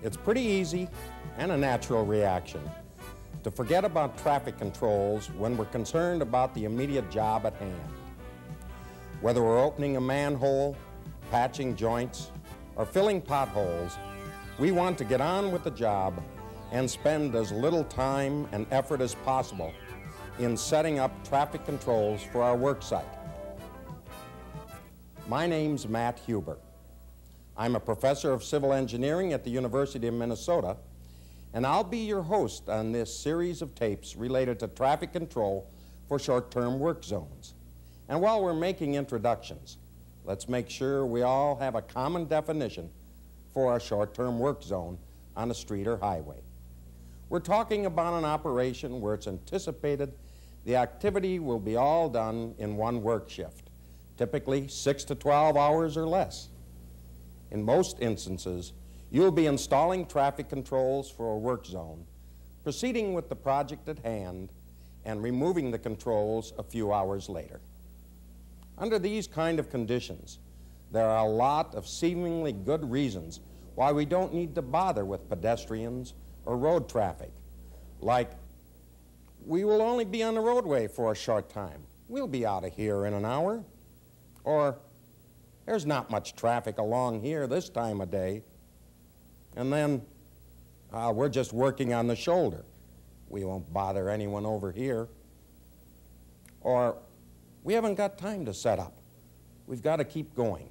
It's pretty easy and a natural reaction to forget about traffic controls when we're concerned about the immediate job at hand. Whether we're opening a manhole, patching joints, or filling potholes, we want to get on with the job and spend as little time and effort as possible in setting up traffic controls for our work site. My name's Matt Huber. I'm a professor of civil engineering at the University of Minnesota, and I'll be your host on this series of tapes related to traffic control for short-term work zones. And while we're making introductions, let's make sure we all have a common definition for a short-term work zone on a street or highway. We're talking about an operation where it's anticipated the activity will be all done in one work shift, typically 6 to 12 hours or less. In most instances, you'll be installing traffic controls for a work zone, proceeding with the project at hand, and removing the controls a few hours later. Under these kind of conditions, there are a lot of seemingly good reasons why we don't need to bother with pedestrians or road traffic, like we will only be on the roadway for a short time. We'll be out of here in an hour. Or there's not much traffic along here this time of day. And then we're just working on the shoulder. We won't bother anyone over here. Or we haven't got time to set up. We've got to keep going.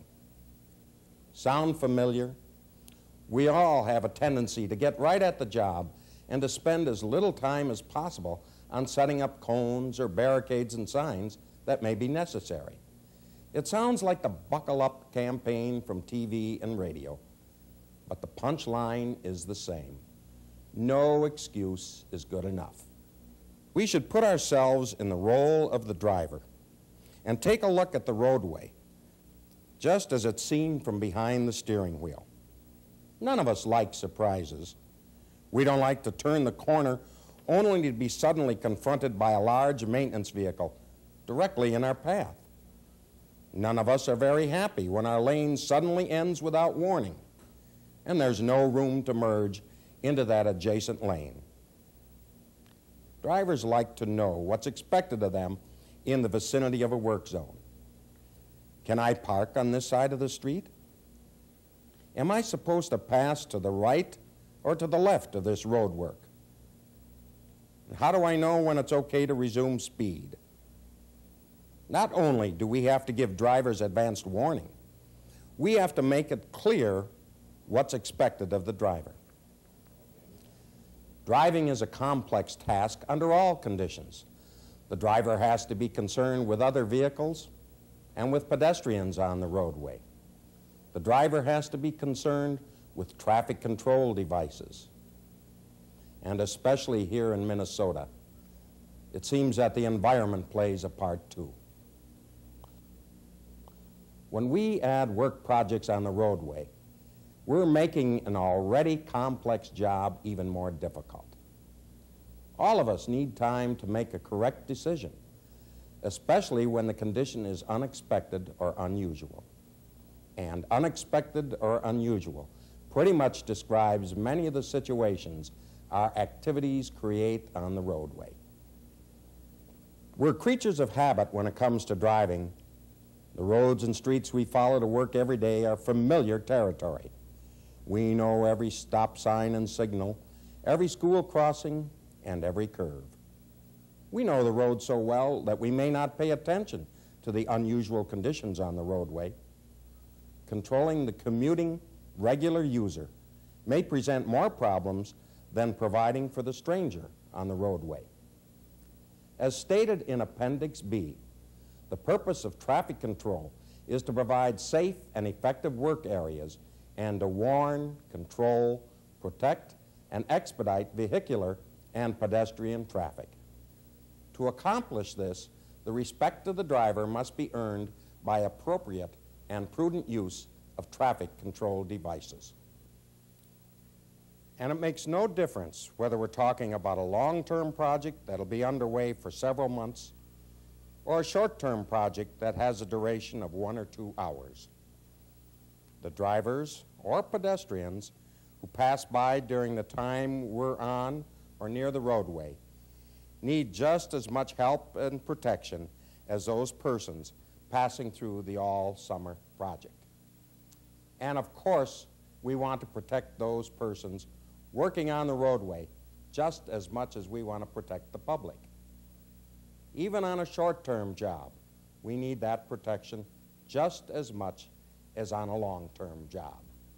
Sound familiar? We all have a tendency to get right at the job and to spend as little time as possible on setting up cones or barricades and signs that may be necessary. It sounds like the buckle up campaign from TV and radio, but the punchline is the same. No excuse is good enough. We should put ourselves in the role of the driver and take a look at the roadway, just as it's seen from behind the steering wheel. None of us like surprises. We don't like to turn the corner only to be suddenly confronted by a large maintenance vehicle directly in our path. None of us are very happy when our lane suddenly ends without warning, and there's no room to merge into that adjacent lane. Drivers like to know what's expected of them in the vicinity of a work zone. Can I park on this side of the street? Am I supposed to pass to the right or to the left of this road work? How do I know when it's okay to resume speed? Not only do we have to give drivers advanced warning, we have to make it clear what's expected of the driver. Driving is a complex task under all conditions. The driver has to be concerned with other vehicles and with pedestrians on the roadway. The driver has to be concerned with traffic control devices. And especially here in Minnesota, it seems that the environment plays a part too. When we add work projects on the roadway, we're making an already complex job even more difficult. All of us need time to make a correct decision, especially when the condition is unexpected or unusual. And unexpected or unusual pretty much describes many of the situations our activities create on the roadway. We're creatures of habit when it comes to driving. The roads and streets we follow to work every day are familiar territory. We know every stop sign and signal, every school crossing, and every curve. We know the road so well that we may not pay attention to the unusual conditions on the roadway. Controlling the commuting, regular user may present more problems than providing for the stranger on the roadway. As stated in Appendix B, the purpose of traffic control is to provide safe and effective work areas and to warn, control, protect, and expedite vehicular and pedestrian traffic. To accomplish this, the respect of the driver must be earned by appropriate and prudent use of traffic control devices. And it makes no difference whether we're talking about a long-term project that'll be underway for several months or a short-term project that has a duration of 1 or 2 hours. The drivers or pedestrians who pass by during the time we're on or near the roadway need just as much help and protection as those persons passing through the all-summer project. And of course, we want to protect those persons working on the roadway just as much as we want to protect the public. Even on a short-term job, we need that protection just as much as on a long-term job.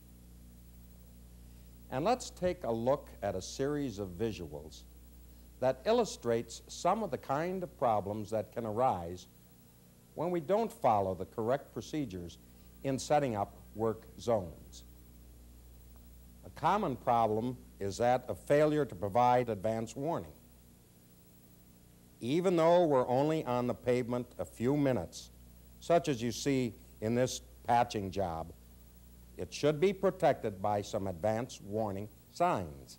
And let's take a look at a series of visuals that illustrates some of the kind of problems that can arise when we don't follow the correct procedures in setting up work zones. A common problem is that of failure to provide advance warning. Even though we're only on the pavement a few minutes, such as you see in this patching job, it should be protected by some advance warning signs.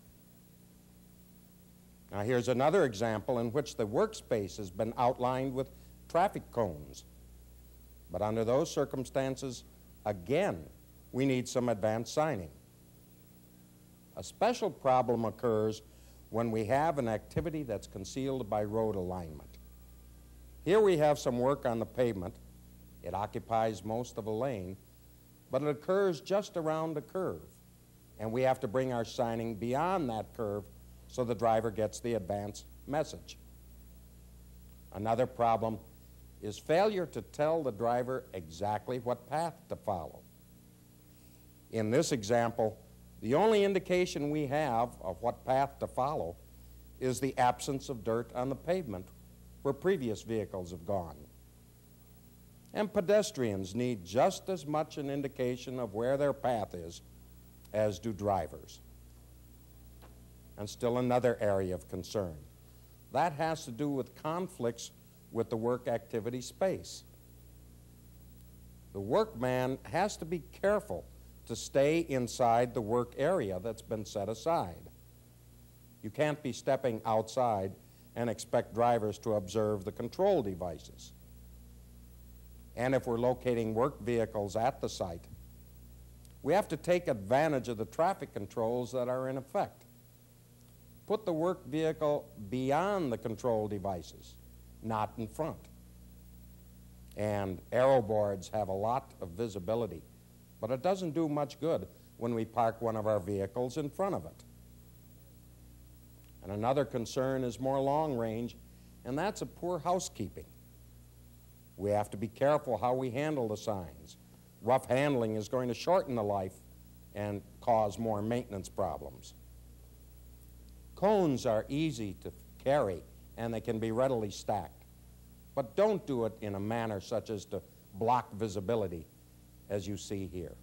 Now here's another example in which the workspace has been outlined with traffic cones. But under those circumstances, again, we need some advance signing. A special problem occurs when we have an activity that's concealed by road alignment. Here we have some work on the pavement. It occupies most of a lane, but it occurs just around a curve, and we have to bring our signing beyond that curve so the driver gets the advance message. Another problem is failure to tell the driver exactly what path to follow. In this example, the only indication we have of what path to follow is the absence of dirt on the pavement where previous vehicles have gone. And pedestrians need just as much an indication of where their path is as do drivers. And still another area of concern. That has to do with conflicts with the work activity space. The workman has to be careful to stay inside the work area that's been set aside. You can't be stepping outside and expect drivers to observe the control devices. And if we're locating work vehicles at the site, we have to take advantage of the traffic controls that are in effect. Put the work vehicle beyond the control devices, not in front. And arrow boards have a lot of visibility, but it doesn't do much good when we park one of our vehicles in front of it. And another concern is more long range, and that's a poor housekeeping. We have to be careful how we handle the signs. Rough handling is going to shorten the life and cause more maintenance problems. Cones are easy to carry, and they can be readily stacked. But don't do it in a manner such as to block visibility, as you see here.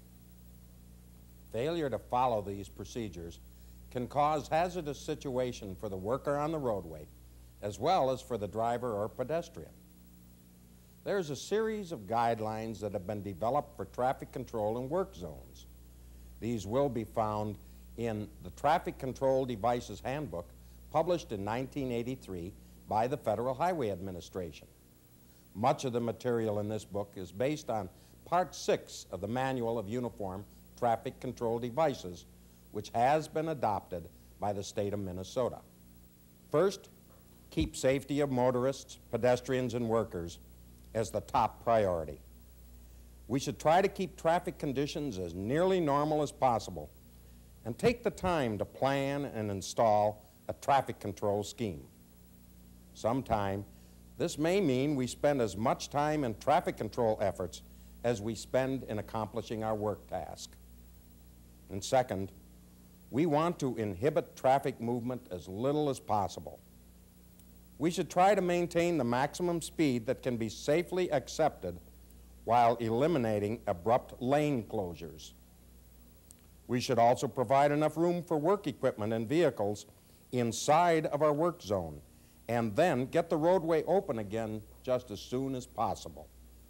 Failure to follow these procedures can cause hazardous situation for the worker on the roadway, as well as for the driver or pedestrian. There's a series of guidelines that have been developed for traffic control in work zones. These will be found in the Traffic Control Devices Handbook, published in 1983 by the Federal Highway Administration. Much of the material in this book is based on Part 6 of the Manual of Uniform Traffic Control Devices, which has been adopted by the state of Minnesota. First, keep safety of motorists, pedestrians, and workers as the top priority. We should try to keep traffic conditions as nearly normal as possible and take the time to plan and install a traffic control scheme. Sometime, this may mean we spend as much time in traffic control efforts as we spend in accomplishing our work task. And second, we want to inhibit traffic movement as little as possible. We should try to maintain the maximum speed that can be safely accepted while eliminating abrupt lane closures. We should also provide enough room for work equipment and vehicles inside of our work zone, and then get the roadway open again just as soon as possible.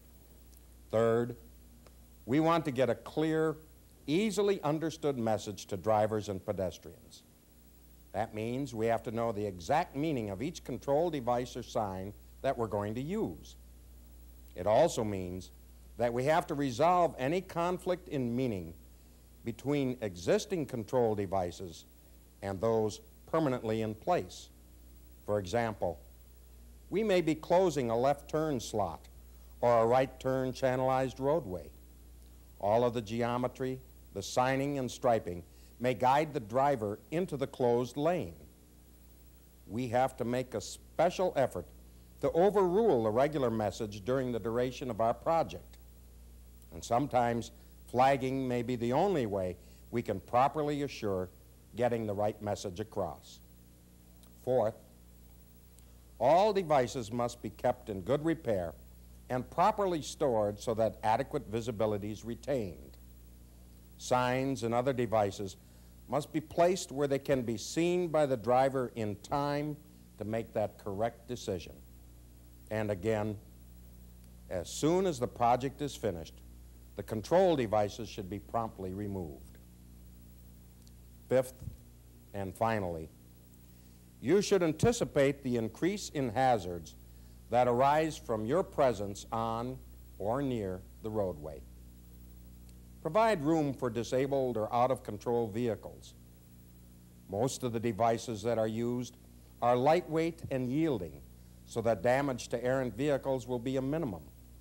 Third, we want to get a clear, easily understood message to drivers and pedestrians. That means we have to know the exact meaning of each control device or sign that we're going to use. It also means that we have to resolve any conflict in meaning between existing control devices and those permanently in place. For example, we may be closing a left turn slot or a right turn channelized roadway. All of the geometry, the signing and striping may guide the driver into the closed lane. We have to make a special effort to overrule the regular message during the duration of our project. And sometimes flagging may be the only way we can properly assure getting the right message across. Fourth, all devices must be kept in good repair and properly stored so that adequate visibility is retained. Signs and other devices must be placed where they can be seen by the driver in time to make that correct decision. And again, as soon as the project is finished, the control devices should be promptly removed. Fifth, and finally, you should anticipate the increase in hazards that arise from your presence on or near the roadway. Provide room for disabled or out-of-control vehicles. Most of the devices that are used are lightweight and yielding, so that damage to errant vehicles will be a minimum.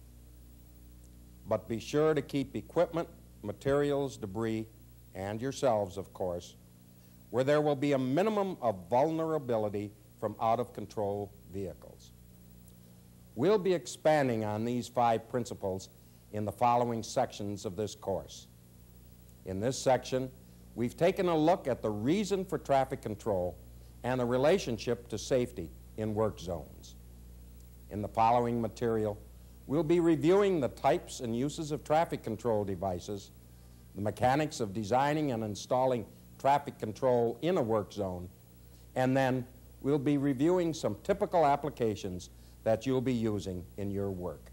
But be sure to keep equipment, materials, debris, and yourselves, of course, where there will be a minimum of vulnerability from out-of-control vehicles. We'll be expanding on these 5 principles in the following sections of this course. In this section, we've taken a look at the reason for traffic control and the relationship to safety in work zones. In the following material, we'll be reviewing the types and uses of traffic control devices, the mechanics of designing and installing traffic control in a work zone, and then we'll be reviewing some typical applications that you'll be using in your work.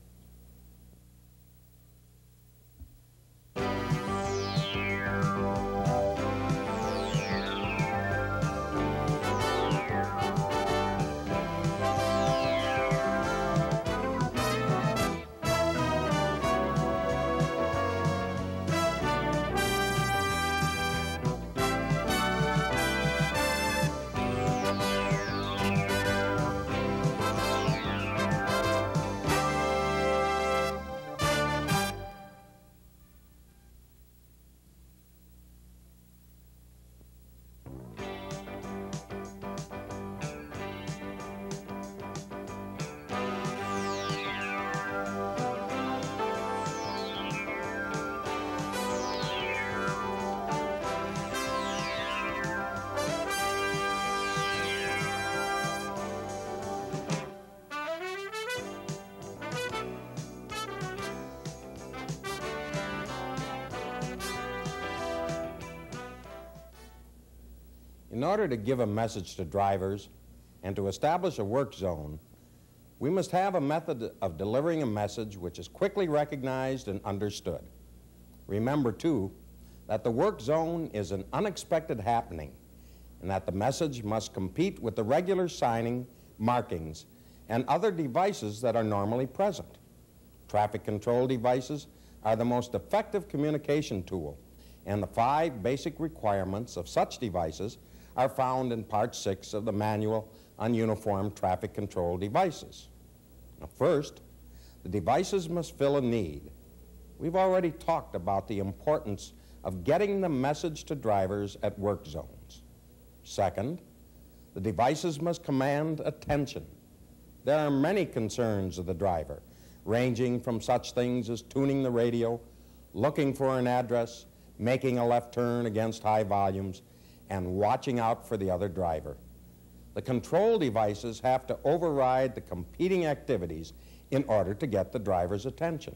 In order to give a message to drivers and to establish a work zone, we must have a method of delivering a message which is quickly recognized and understood. Remember, too, that the work zone is an unexpected happening and that the message must compete with the regular signing, markings, and other devices that are normally present. Traffic control devices are the most effective communication tool, and the 5 basic requirements of such devices are found in Part 6 of the Manual on Uniform Traffic Control Devices. Now, first, the devices must fill a need. We've already talked about the importance of getting the message to drivers at work zones. Second, the devices must command attention. There are many concerns of the driver, ranging from such things as tuning the radio, looking for an address, making a left turn against high volumes, and watching out for the other driver. The control devices have to override the competing activities in order to get the driver's attention.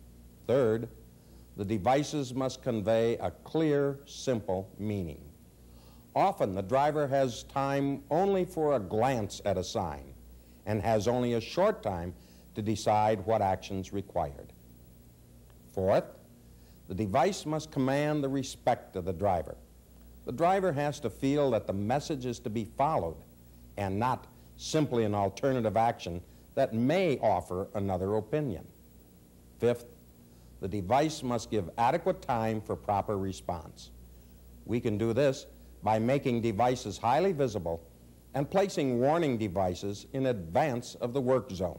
Third, the devices must convey a clear, simple meaning. Often, the driver has time only for a glance at a sign and has only a short time to decide what action's required. Fourth, the device must command the respect of the driver. The driver has to feel that the message is to be followed and not simply an alternative action that may offer another opinion. Fifth, the device must give adequate time for proper response. We can do this by making devices highly visible and placing warning devices in advance of the work zone.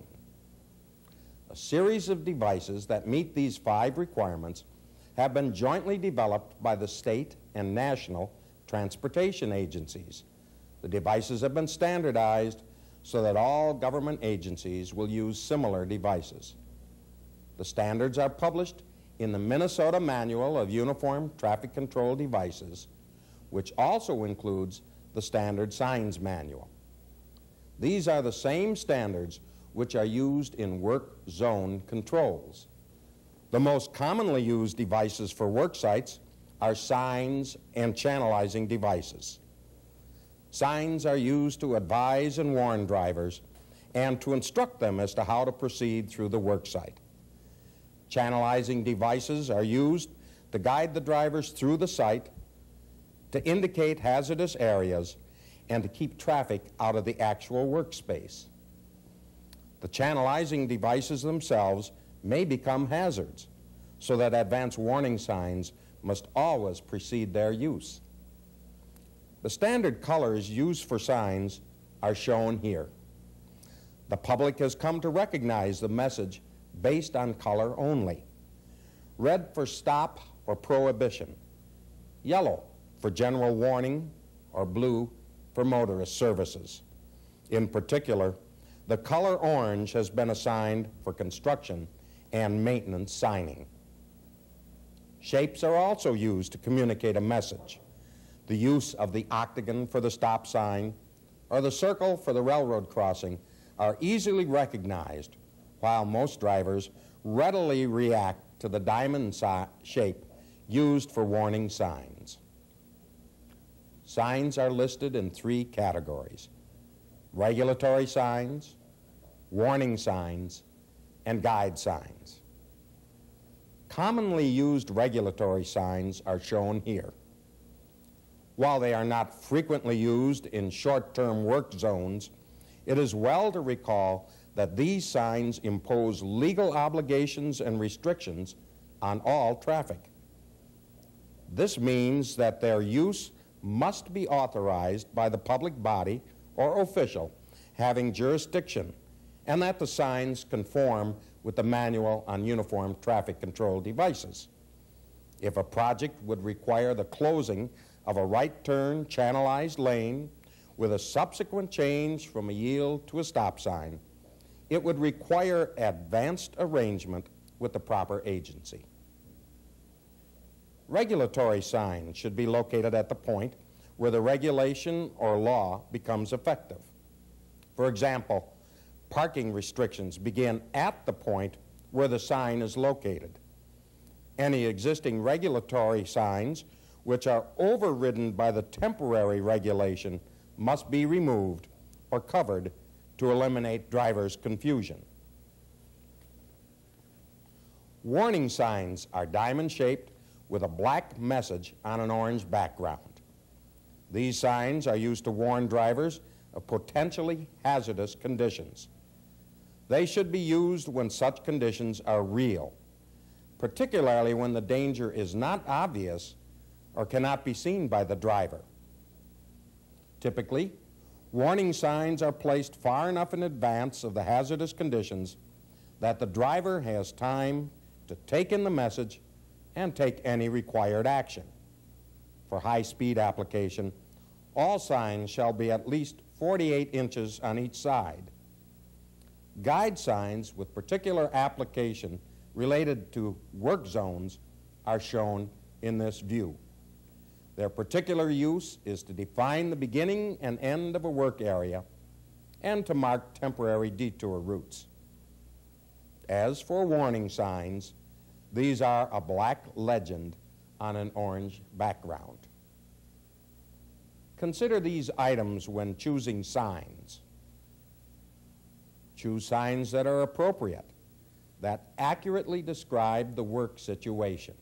A series of devices that meet these 5 requirements have been jointly developed by the state and national transportation agencies. The devices have been standardized so that all government agencies will use similar devices. The standards are published in the Minnesota Manual of Uniform Traffic Control Devices, which also includes the Standard Signs Manual. These are the same standards which are used in work zone controls. The most commonly used devices for work sites are signs and channelizing devices. Signs are used to advise and warn drivers and to instruct them as to how to proceed through the work site. Channelizing devices are used to guide the drivers through the site, to indicate hazardous areas, and to keep traffic out of the actual workspace. The channelizing devices themselves may become hazards, so that advance warning signs must always precede their use. The standard colors used for signs are shown here. The public has come to recognize the message based on color only. Red for stop or prohibition, yellow for general warning, or blue for motorist services. In particular, the color orange has been assigned for construction and maintenance signing. Shapes are also used to communicate a message. The use of the octagon for the stop sign or the circle for the railroad crossing are easily recognized, while most drivers readily react to the diamond shape used for warning signs. Signs are listed in 3 categories: regulatory signs, warning signs, and guide signs. Commonly used regulatory signs are shown here. While they are not frequently used in short-term work zones, it is well to recall that these signs impose legal obligations and restrictions on all traffic. This means that their use must be authorized by the public body or official having jurisdiction, and that the signs conform with the Manual on Uniform Traffic Control Devices. If a project would require the closing of a right-turn channelized lane with a subsequent change from a yield to a stop sign, it would require advanced arrangement with the proper agency. Regulatory signs should be located at the point where the regulation or law becomes effective. For example, parking restrictions begin at the point where the sign is located. Any existing regulatory signs which are overridden by the temporary regulation must be removed or covered to eliminate drivers' confusion. Warning signs are diamond-shaped with a black message on an orange background. These signs are used to warn drivers of potentially hazardous conditions. They should be used when such conditions are real, particularly when the danger is not obvious or cannot be seen by the driver. Typically, warning signs are placed far enough in advance of the hazardous conditions that the driver has time to take in the message and take any required action. For high-speed application, all signs shall be at least 48 inches on each side. Guide signs with particular application related to work zones are shown in this view. Their particular use is to define the beginning and end of a work area and to mark temporary detour routes. As for warning signs, these are a black legend on an orange background. Consider these items when choosing signs. Choose signs that are appropriate, that accurately describe the work situation.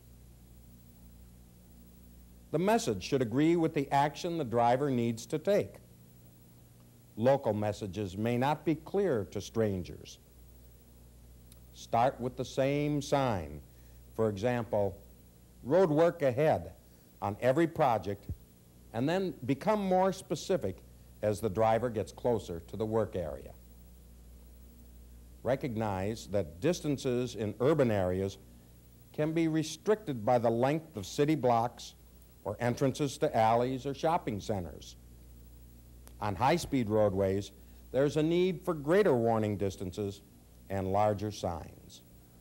The message should agree with the action the driver needs to take. Local messages may not be clear to strangers. Start with the same sign For example, road work ahead on every project, and then become more specific as the driver gets closer to the work area. Recognize that distances in urban areas can be restricted by the length of city blocks or entrances to alleys or shopping centers. On high-speed roadways, there's a need for greater warning distances and larger signs.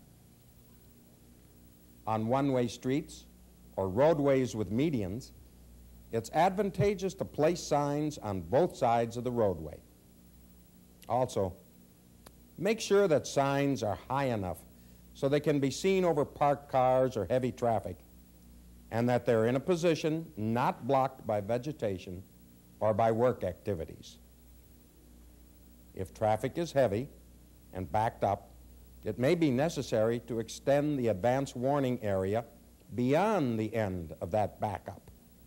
On one-way streets or roadways with medians, it's advantageous to place signs on both sides of the roadway. Also, make sure that signs are high enough so they can be seen over parked cars or heavy traffic, and that they're in a position not blocked by vegetation or by work activities. If traffic is heavy and backed up, it may be necessary to extend the advance warning area beyond the end of that backup.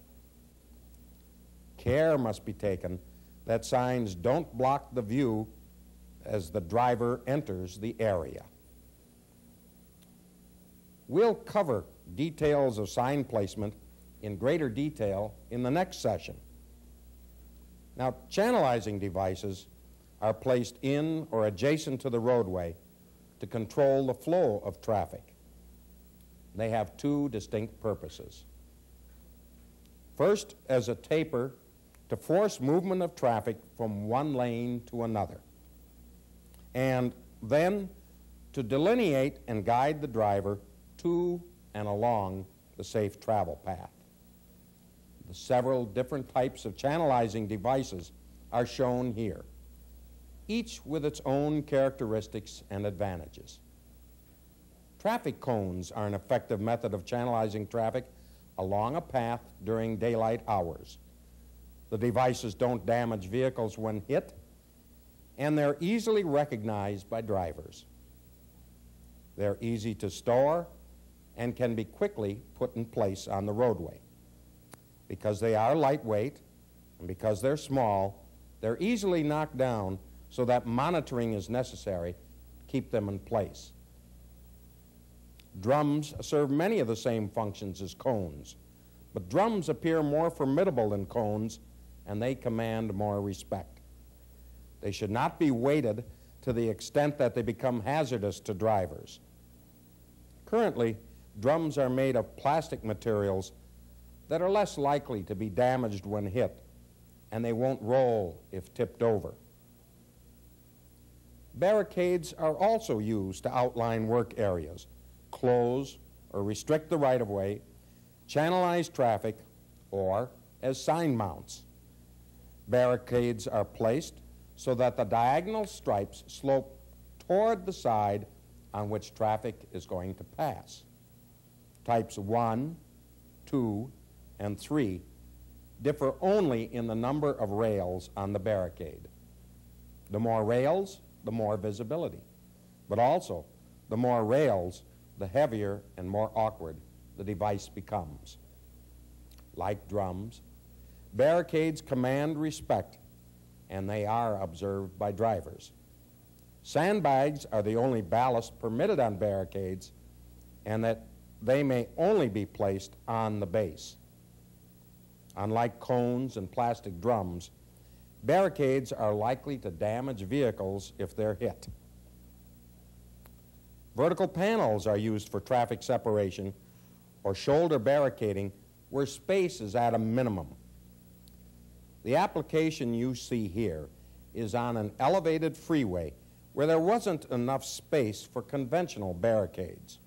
Care must be taken that signs don't block the view as the driver enters the area. We'll cover details of sign placement in greater detail in the next session. Now, channelizing devices are placed in or adjacent to the roadway to control the flow of traffic. They have two distinct purposes. First, as a taper to force movement of traffic from one lane to another, and then to delineate and guide the driver to and along the safe travel path. The several different types of channelizing devices are shown here, each with its own characteristics and advantages. Traffic cones are an effective method of channelizing traffic along a path during daylight hours. The devices don't damage vehicles when hit, and they're easily recognized by drivers. They're easy to store and can be quickly put in place on the roadway. Because they are lightweight and because they're small, they're easily knocked down so that monitoring is necessary to keep them in place. Drums serve many of the same functions as cones, but drums appear more formidable than cones, and they command more respect. They should not be weighted to the extent that they become hazardous to drivers. Currently, drums are made of plastic materials that are less likely to be damaged when hit, and they won't roll if tipped over. Barricades are also used to outline work areas, close or restrict the right-of-way, channelize traffic, or as sign mounts. Barricades are placed so that the diagonal stripes slope toward the side on which traffic is going to pass. Types 1, 2, and 3 differ only in the number of rails on the barricade. The more rails, the more visibility. But also, the more rails, the heavier and more awkward the device becomes. Like drums, barricades command respect, and they are observed by drivers. Sandbags are the only ballast permitted on barricades, and that they may only be placed on the base. Unlike cones and plastic drums, barricades are likely to damage vehicles if they're hit. Vertical panels are used for traffic separation or shoulder barricading where space is at a minimum. The application you see here is on an elevated freeway where there wasn't enough space for conventional barricades.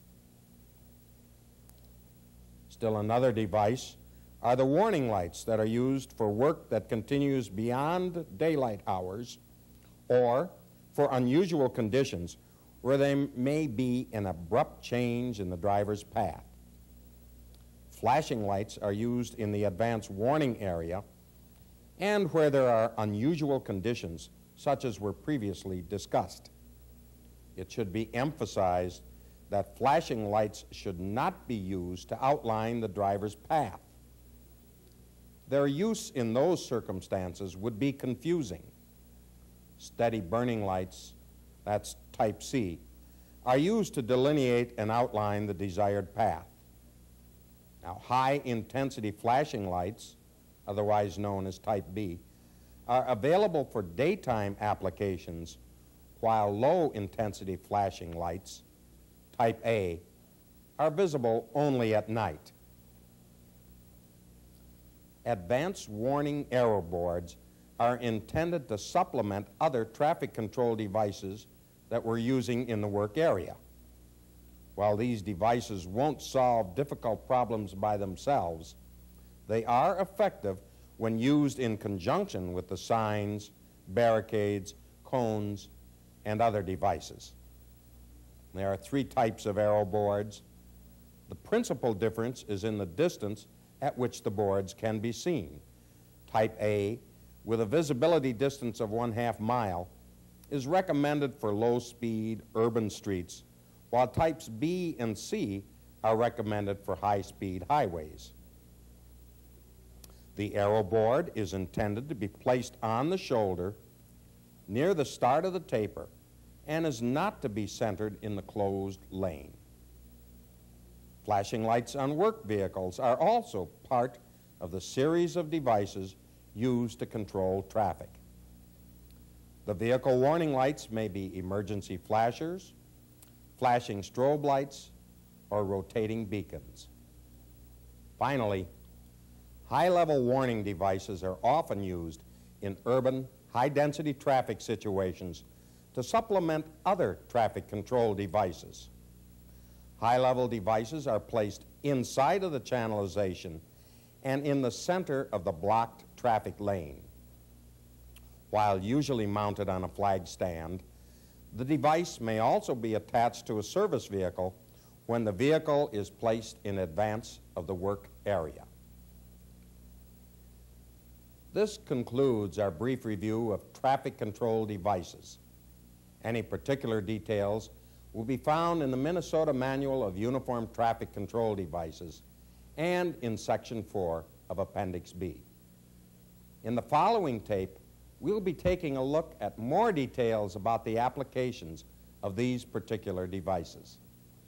Still another device are the warning lights that are used for work that continues beyond daylight hours or for unusual conditions where there may be an abrupt change in the driver's path. Flashing lights are used in the advance warning area and where there are unusual conditions such as were previously discussed. It should be emphasized that flashing lights should not be used to outline the driver's path. Their use in those circumstances would be confusing. Steady burning lights, that's type C, are used to delineate and outline the desired path. Now, high-intensity flashing lights, otherwise known as Type B, are available for daytime applications, while low-intensity flashing lights, Type A, are visible only at night. Advanced warning arrow boards are intended to supplement other traffic control devices that we're using in the work area. While these devices won't solve difficult problems by themselves, they are effective when used in conjunction with the signs, barricades, cones, and other devices. There are 3 types of arrow boards. The principal difference is in the distance at which the boards can be seen. Type A, with a visibility distance of 1/2 mile, is recommended for low-speed urban streets, while types B and C are recommended for high-speed highways. The arrow board is intended to be placed on the shoulder near the start of the taper and is not to be centered in the closed lane. Flashing lights on work vehicles are also part of the series of devices used to control traffic. The vehicle warning lights may be emergency flashers, flashing strobe lights, or rotating beacons. Finally, high-level warning devices are often used in urban, high-density traffic situations to supplement other traffic control devices. High-level devices are placed inside of the channelization and in the center of the blocked traffic lane. While usually mounted on a flag stand, the device may also be attached to a service vehicle when the vehicle is placed in advance of the work area. This concludes our brief review of traffic control devices. Any particular details will be found in the Minnesota Manual of Uniform Traffic Control Devices and in Section 4 of Appendix B. In the following tape, we'll be taking a look at more details about the applications of these particular devices.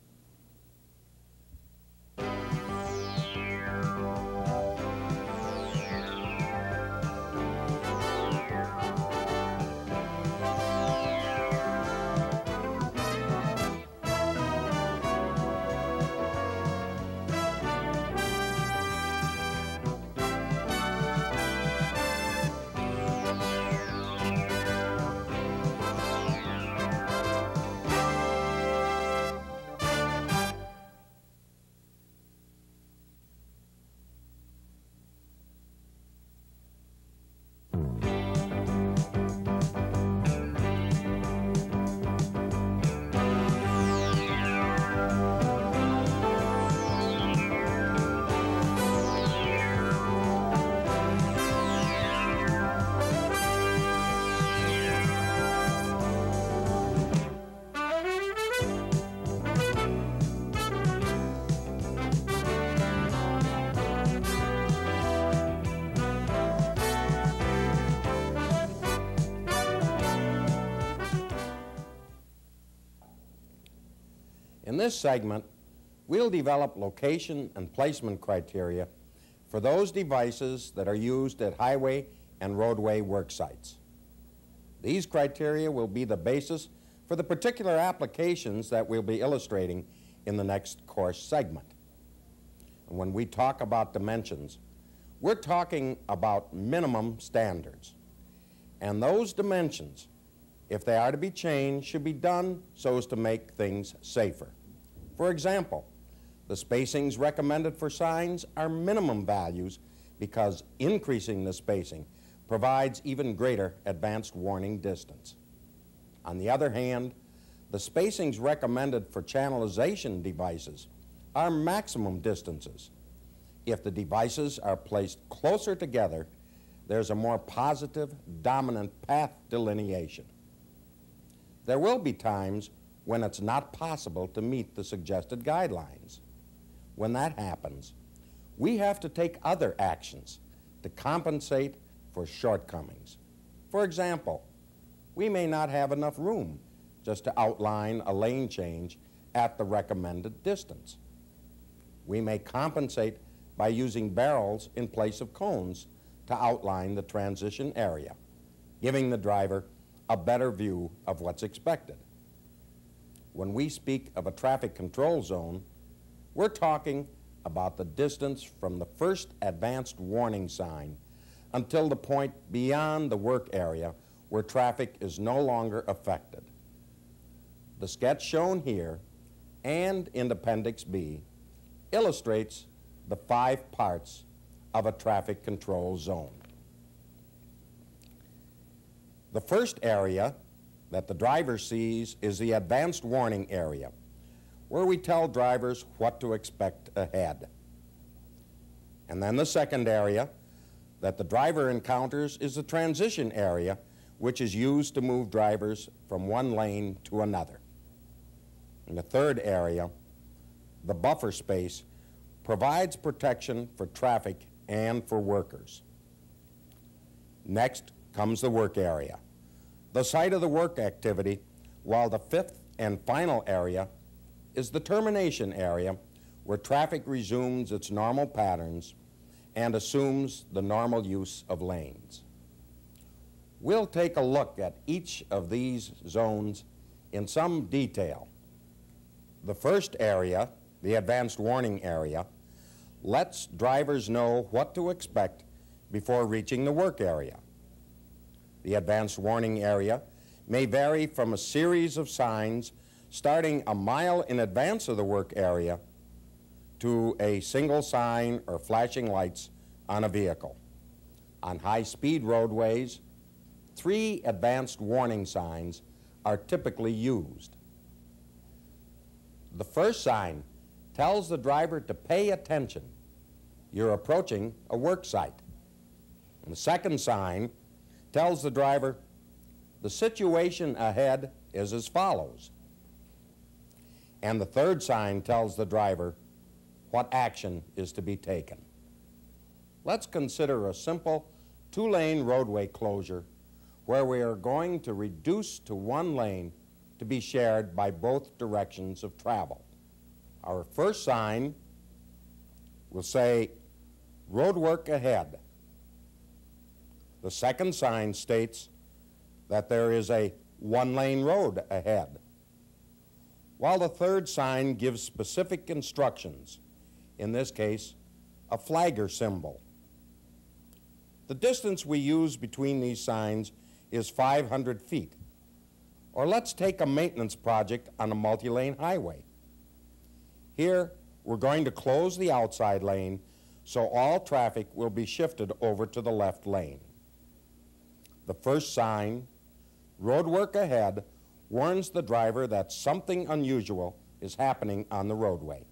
In this segment, we'll develop location and placement criteria for those devices that are used at highway and roadway work sites. These criteria will be the basis for the particular applications that we'll be illustrating in the next course segment. And when we talk about dimensions, we're talking about minimum standards. And those dimensions, if they are to be changed, should be done so as to make things safer. For example, the spacings recommended for signs are minimum values because increasing the spacing provides even greater advanced warning distance. On the other hand, the spacings recommended for channelization devices are maximum distances. If the devices are placed closer together, there's a more positive, dominant path delineation. There will be times when it's not possible to meet the suggested guidelines. When that happens, we have to take other actions to compensate for shortcomings. For example, we may not have enough room just to outline a lane change at the recommended distance. We may compensate by using barrels in place of cones to outline the transition area, giving the driver a better view of what's expected. When we speak of a traffic control zone, we're talking about the distance from the first advanced warning sign until the point beyond the work area where traffic is no longer affected. The sketch shown here and in Appendix B illustrates the 5 parts of a traffic control zone. The first area that the driver sees is the advanced warning area, where we tell drivers what to expect ahead. And then the second area that the driver encounters is the transition area, which is used to move drivers from one lane to another. And the third area, the buffer space, provides protection for traffic and for workers. Next comes the work area, the site of the work activity, while the fifth and final area is the termination area, where traffic resumes its normal patterns and assumes the normal use of lanes. We'll take a look at each of these zones in some detail. The first area, the advanced warning area, lets drivers know what to expect before reaching the work area. The advanced warning area may vary from a series of signs starting a mile in advance of the work area to a single sign or flashing lights on a vehicle. On high-speed roadways, 3 advanced warning signs are typically used. The first sign tells the driver to pay attention. You're approaching a work site. And the second sign tells the driver the situation ahead is as follows. And the third sign tells the driver what action is to be taken. Let's consider a simple 2-lane roadway closure where we are going to reduce to 1 lane to be shared by both directions of travel. Our first sign will say, "Road work ahead." The second sign states that there is a 1-lane road ahead, while the third sign gives specific instructions, in this case, a flagger symbol. The distance we use between these signs is 500 feet. Or let's take a maintenance project on a multi-lane highway. Here, we're going to close the outside lane so all traffic will be shifted over to the left lane. The first sign, "Road work ahead," warns the driver that something unusual is happening on the roadway.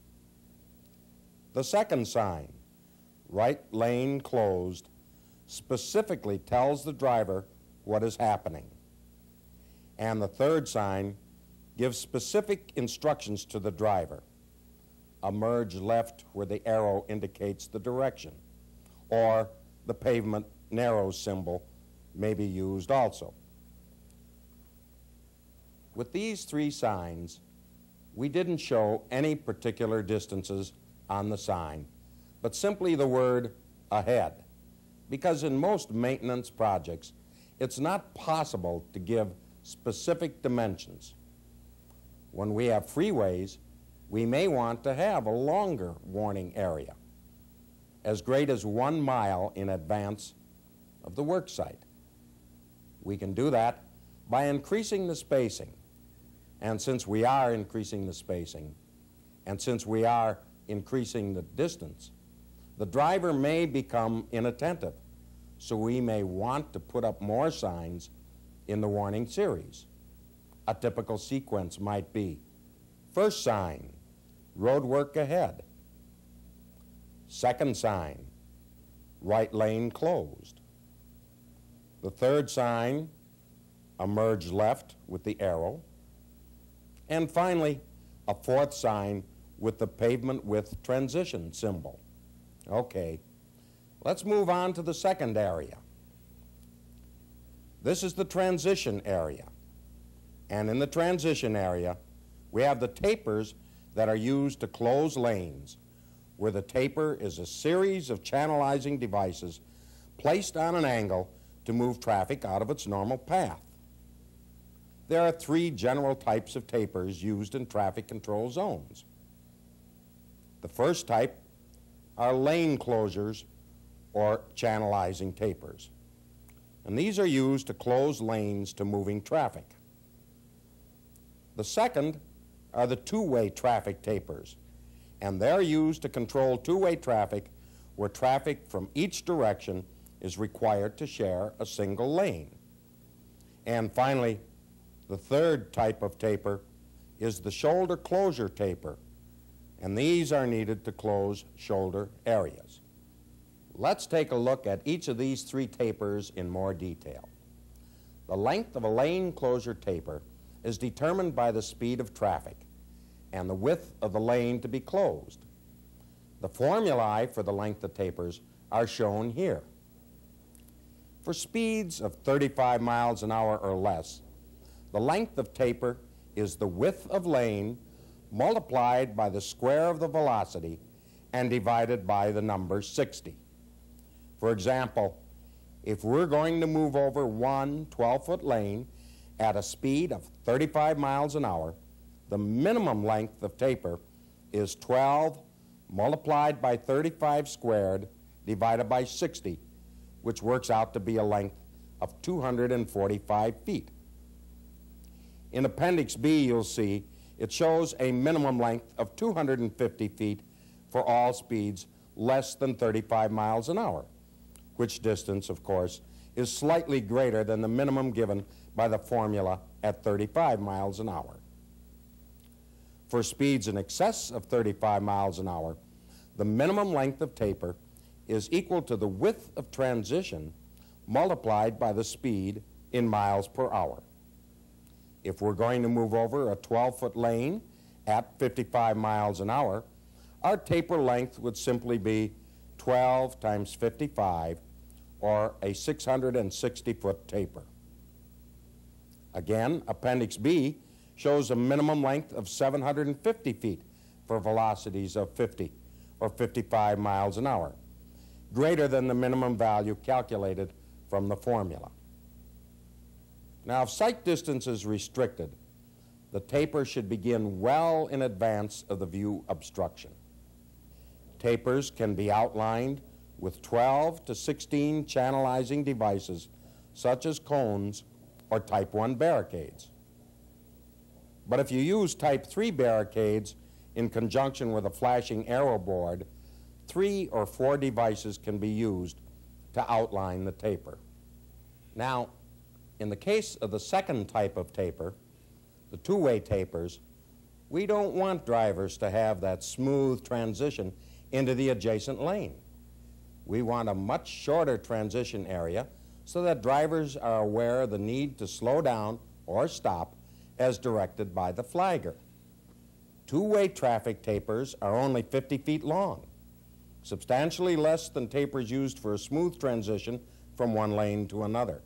The second sign, "Right lane closed," specifically tells the driver what is happening. And the third sign gives specific instructions to the driver. A merge left where the arrow indicates the direction, or the pavement narrow symbol may be used also. With these 3 signs, we didn't show any particular distances on the sign, but simply the word "ahead," because in most maintenance projects, it's not possible to give specific dimensions. When we have freeways, we may want to have a longer warning area, as great as 1 mile in advance of the work site. We can do that by increasing the spacing. And since we are increasing the spacing, and since we are increasing the distance, the driver may become inattentive, so we may want to put up more signs in the warning series. A typical sequence might be: first sign, "Road work ahead." Second sign, "Right lane closed." The third sign, a merge left with the arrow. And finally, a fourth sign with the pavement width transition symbol. Okay, let's move on to the second area. This is the transition area. And in the transition area, we have the tapers that are used to close lanes, where the taper is a series of channelizing devices placed on an angle to move traffic out of its normal path. There are three general types of tapers used in traffic control zones. The first type are lane closures or channelizing tapers. And these are used to close lanes to moving traffic. The second are the two-way traffic tapers, and they're used to control two-way traffic where traffic from each direction is required to share a single lane. And finally, the third type of taper is the shoulder closure taper, and these are needed to close shoulder areas. Let's take a look at each of these three tapers in more detail. The length of a lane closure taper is determined by the speed of traffic and the width of the lane to be closed. The formulae for the length of tapers are shown here. For speeds of 35 miles an hour or less, the length of taper is the width of lane multiplied by the square of the velocity and divided by the number 60. For example, if we're going to move over one 12-foot lane at a speed of 35 miles an hour, the minimum length of taper is 12 multiplied by 35 squared divided by 60, which works out to be a length of 245 feet. In Appendix B, you'll see it shows a minimum length of 250 feet for all speeds less than 35 miles an hour, which distance, of course, is slightly greater than the minimum given by the formula at 35 miles an hour. For speeds in excess of 35 miles an hour, the minimum length of taper is equal to the width of transition multiplied by the speed in miles per hour. If we're going to move over a 12-foot lane at 55 miles an hour, our taper length would simply be 12 times 55, or a 660-foot taper. Again, Appendix B shows a minimum length of 750 feet for velocities of 50 or 55 miles an hour, greater than the minimum value calculated from the formula. Now, if sight distance is restricted, the taper should begin well in advance of the view obstruction. Tapers can be outlined with 12 to 16 channelizing devices, such as cones or Type 1 barricades. But if you use Type 3 barricades in conjunction with a flashing arrow board, 3 or 4 devices can be used to outline the taper. Now, in the case of the second type of taper, the two-way tapers, we don't want drivers to have that smooth transition into the adjacent lane. We want a much shorter transition area so that drivers are aware of the need to slow down or stop as directed by the flagger. Two-way traffic tapers are only 50 feet long, substantially less than tapers used for a smooth transition from one lane to another.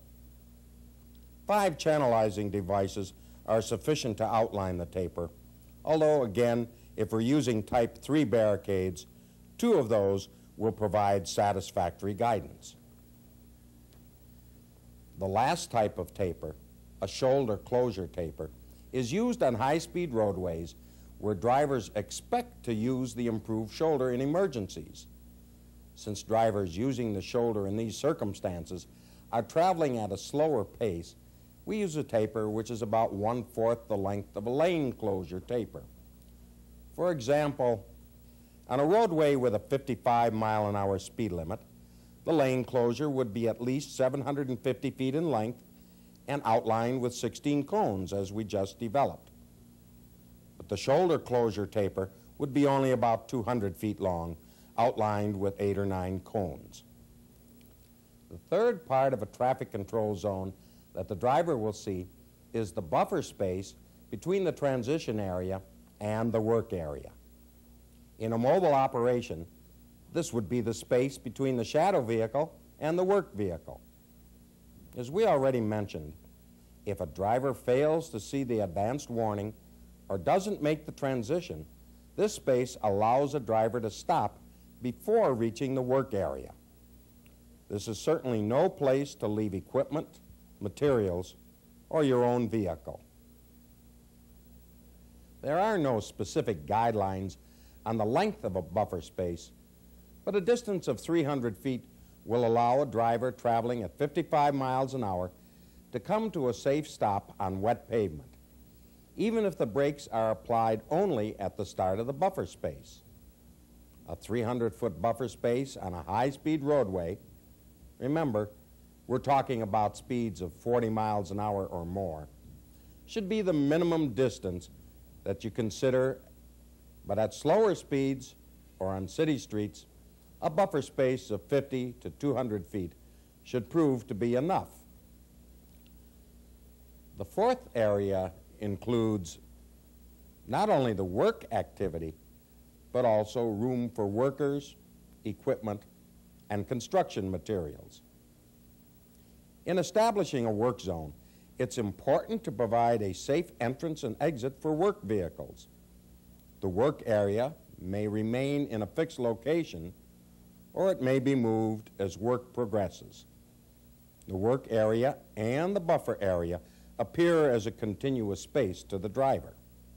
5 channelizing devices are sufficient to outline the taper, although again, if we're using Type 3 barricades, 2 of those will provide satisfactory guidance. The last type of taper, a shoulder closure taper, is used on high-speed roadways where drivers expect to use the improved shoulder in emergencies. Since drivers using the shoulder in these circumstances are traveling at a slower pace, we use a taper which is about 1/4 the length of a lane closure taper. For example, on a roadway with a 55-mile-an-hour speed limit, the lane closure would be at least 750 feet in length and outlined with 16 cones, as we just developed. But the shoulder closure taper would be only about 200 feet long, outlined with 8 or 9 cones. The third part of a traffic control zone that the driver will see is the buffer space between the transition area and the work area. In a mobile operation, this would be the space between the shadow vehicle and the work vehicle. As we already mentioned, If a driver fails to see the advanced warning or doesn't make the transition, this space allows a driver to stop before reaching the work area. This is certainly no place to leave equipment, materials, or your own vehicle. There are no specific guidelines on the length of a buffer space, but a distance of 300 feet will allow a driver traveling at 55 miles an hour to come to a safe stop on wet pavement, even if the brakes are applied only at the start of the buffer space. A 300-foot buffer space on a high-speed roadway, remember, we're talking about speeds of 40 miles an hour or more, should be the minimum distance that you consider, but at slower speeds or on city streets, a buffer space of 50 to 200 feet should prove to be enough. The fourth area includes not only the work activity, but also room for workers, equipment, and construction materials. In establishing a work zone, it's important to provide a safe entrance and exit for work vehicles. The work area may remain in a fixed location, or it may be moved as work progresses. The work area and the buffer area appear as a continuous space to the driver.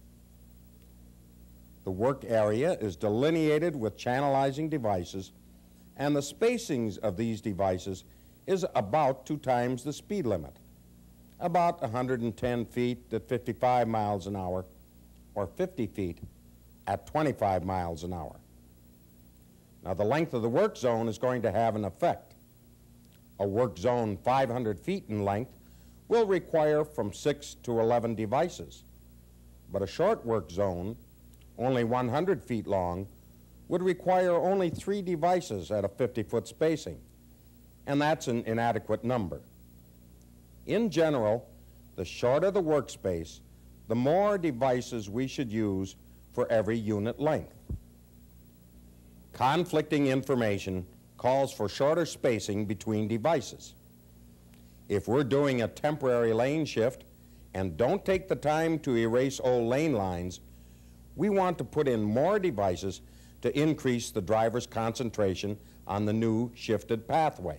The work area is delineated with channelizing devices, and the spacings of these devices is about 2 times the speed limit, about 110 feet at 55 miles an hour, or 50 feet at 25 miles an hour. Now, the length of the work zone is going to have an effect. A work zone 500 feet in length will require from 6 to 11 devices, but a short work zone, only 100 feet long, would require only 3 devices at a 50-foot spacing, and that's an inadequate number. In general, the shorter the workspace, the more devices we should use for every unit length. Conflicting information calls for shorter spacing between devices. If we're doing a temporary lane shift and don't take the time to erase old lane lines, we want to put in more devices to increase the driver's concentration on the new shifted pathway.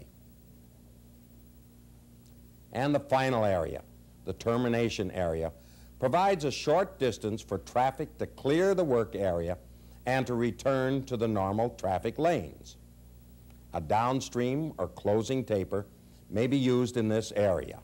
And the final area, the termination area, provides a short distance for traffic to clear the work area and to return to the normal traffic lanes. A downstream or closing taper may be used in this area.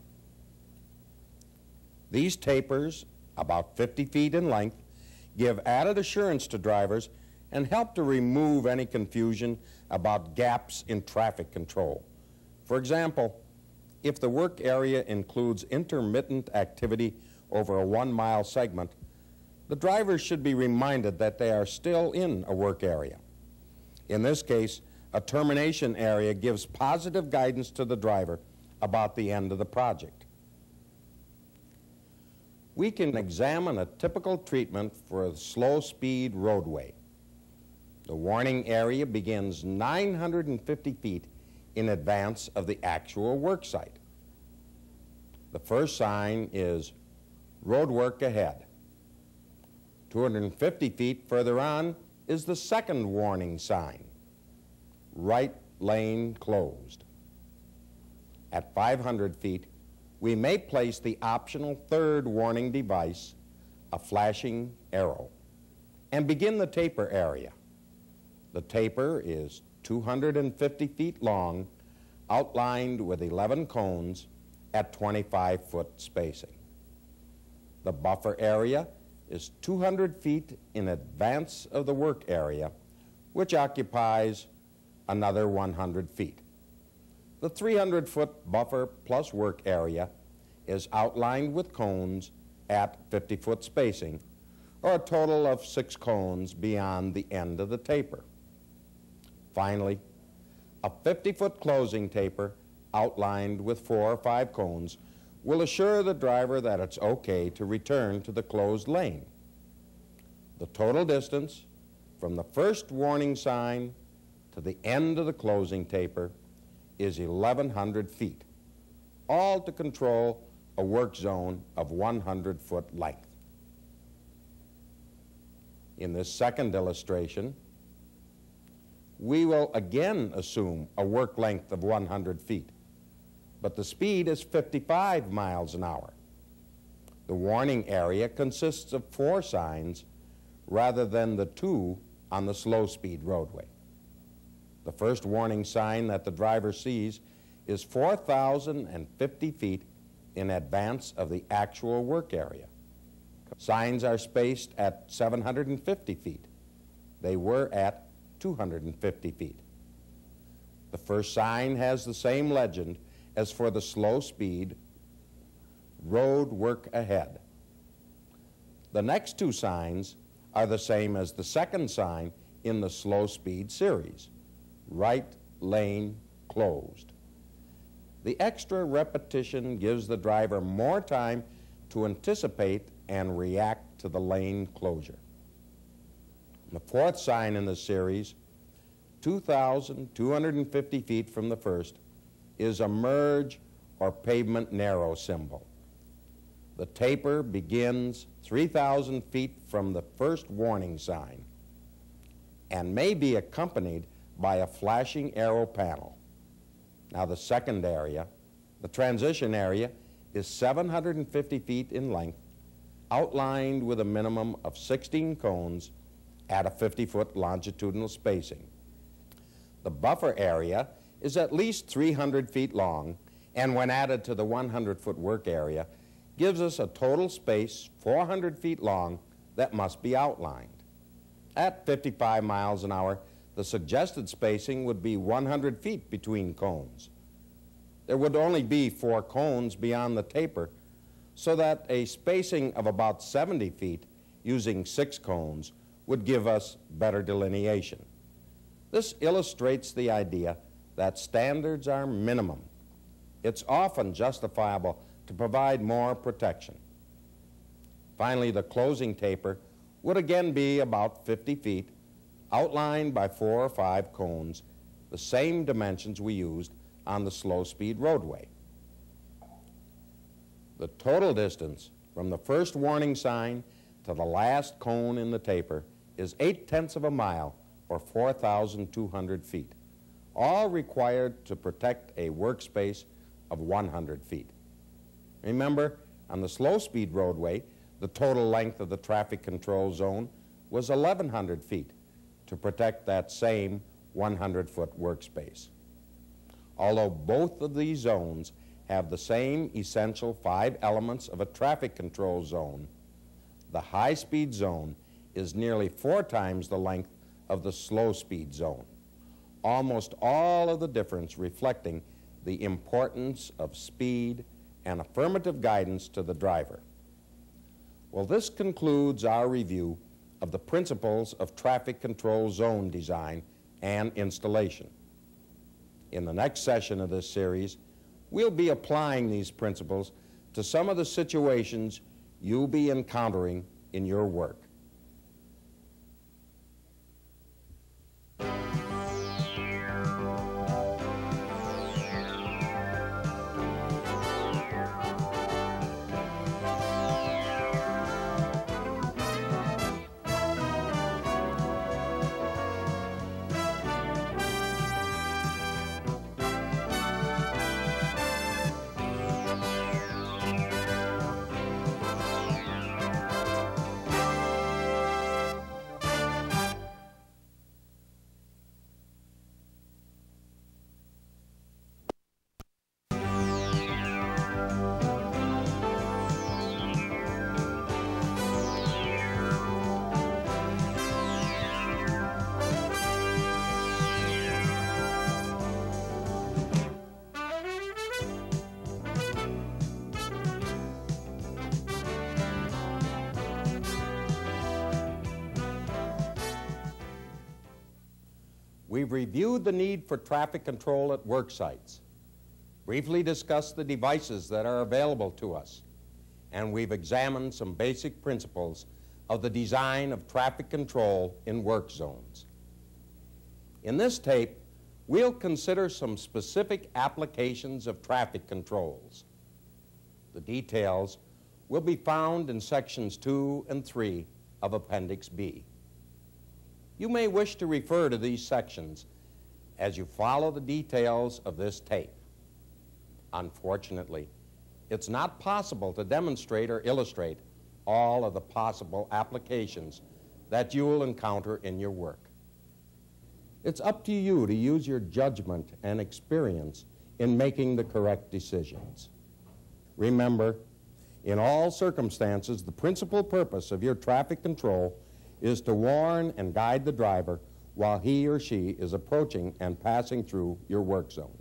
These tapers, about 50 feet in length, give added assurance to drivers and help to remove any confusion about gaps in traffic control. For example, if the work area includes intermittent activity over a 1-mile segment, the drivers should be reminded that they are still in a work area. In this case, a termination area gives positive guidance to the driver about the end of the project. We can examine a typical treatment for a slow-speed roadway. The warning area begins 950 feet in advance of the actual work site. The first sign is road work ahead. 250 feet further on is the second warning sign, right lane closed. At 500 feet, we may place the optional third warning device, a flashing arrow, and begin the taper area. The taper is 250 feet long, outlined with 11 cones at 25-foot spacing. The buffer area is 200 feet in advance of the work area, which occupies another 100 feet. The 300-foot buffer plus work area is outlined with cones at 50-foot spacing, or a total of 6 cones beyond the end of the taper. Finally, a 50-foot closing taper outlined with 4 or 5 cones will assure the driver that it's okay to return to the closed lane. The total distance from the first warning sign to the end of the closing taper is 1,100 feet, all to control a work zone of 100-foot length. In this second illustration, we will again assume a work length of 100 feet, but the speed is 55 miles an hour. The warning area consists of 4 signs rather than the 2 on the slow-speed roadway. The first warning sign that the driver sees is 4,050 feet in advance of the actual work area. Signs are spaced at 750 feet. They were at 250 feet. The first sign has the same legend as for the slow-speed road work ahead. The next 2 signs are the same as the second sign in the slow-speed series: right lane closed. The extra repetition gives the driver more time to anticipate and react to the lane closure. The fourth sign in the series, 2,250 feet from the first, is a merge or pavement narrow symbol. The taper begins 3,000 feet from the first warning sign and may be accompanied by a flashing arrow panel. Now the second area, the transition area, is 750 feet in length, outlined with a minimum of 16 cones at a 50-foot longitudinal spacing. The buffer area is at least 300 feet long, and when added to the 100-foot work area, gives us a total space 400 feet long that must be outlined. At 55 miles an hour, the suggested spacing would be 100 feet between cones. There would only be 4 cones beyond the taper, so that a spacing of about 70 feet using 6 cones would give us better delineation. This illustrates the idea that standards are minimum. It's often justifiable to provide more protection. Finally, the closing taper would again be about 50 feet, outlined by 4 or 5 cones, the same dimensions we used on the slow-speed roadway. The total distance from the first warning sign to the last cone in the taper is 0.8 of a mile, or 4,200 feet, all required to protect a workspace of 100 feet. Remember, on the slow-speed roadway, the total length of the traffic control zone was 1,100 feet to protect that same 100-foot workspace. Although both of these zones have the same essential 5 elements of a traffic control zone, the high-speed zone is nearly 4 times the length of the slow-speed zone, almost all of the difference reflecting the importance of speed and affirmative guidance to the driver. Well, this concludes our review of the principles of traffic control zone design and installation. In the next session of this series, we'll be applying these principles to some of the situations you'll be encountering in your work. We've reviewed the need for traffic control at work sites, briefly discussed the devices that are available to us, and we've examined some basic principles of the design of traffic control in work zones. In this tape, we'll consider some specific applications of traffic controls. The details will be found in sections 2 and 3 of Appendix B. You may wish to refer to these sections as you follow the details of this tape. Unfortunately, it's not possible to demonstrate or illustrate all of the possible applications that you will encounter in your work. It's up to you to use your judgment and experience in making the correct decisions. Remember, in all circumstances, the principal purpose of your traffic control is to warn and guide the driver while he or she is approaching and passing through your work zone.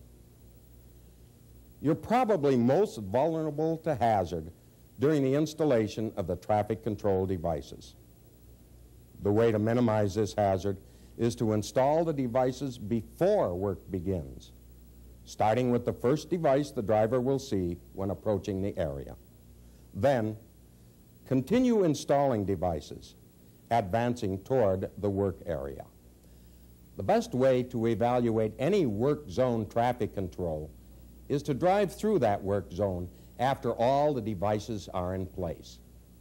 You're probably most vulnerable to hazard during the installation of the traffic control devices. The way to minimize this hazard is to install the devices before work begins, starting with the first device the driver will see when approaching the area. Then, continue installing devices, advancing toward the work area. The best way to evaluate any work zone traffic control is to drive through that work zone after all the devices are in place.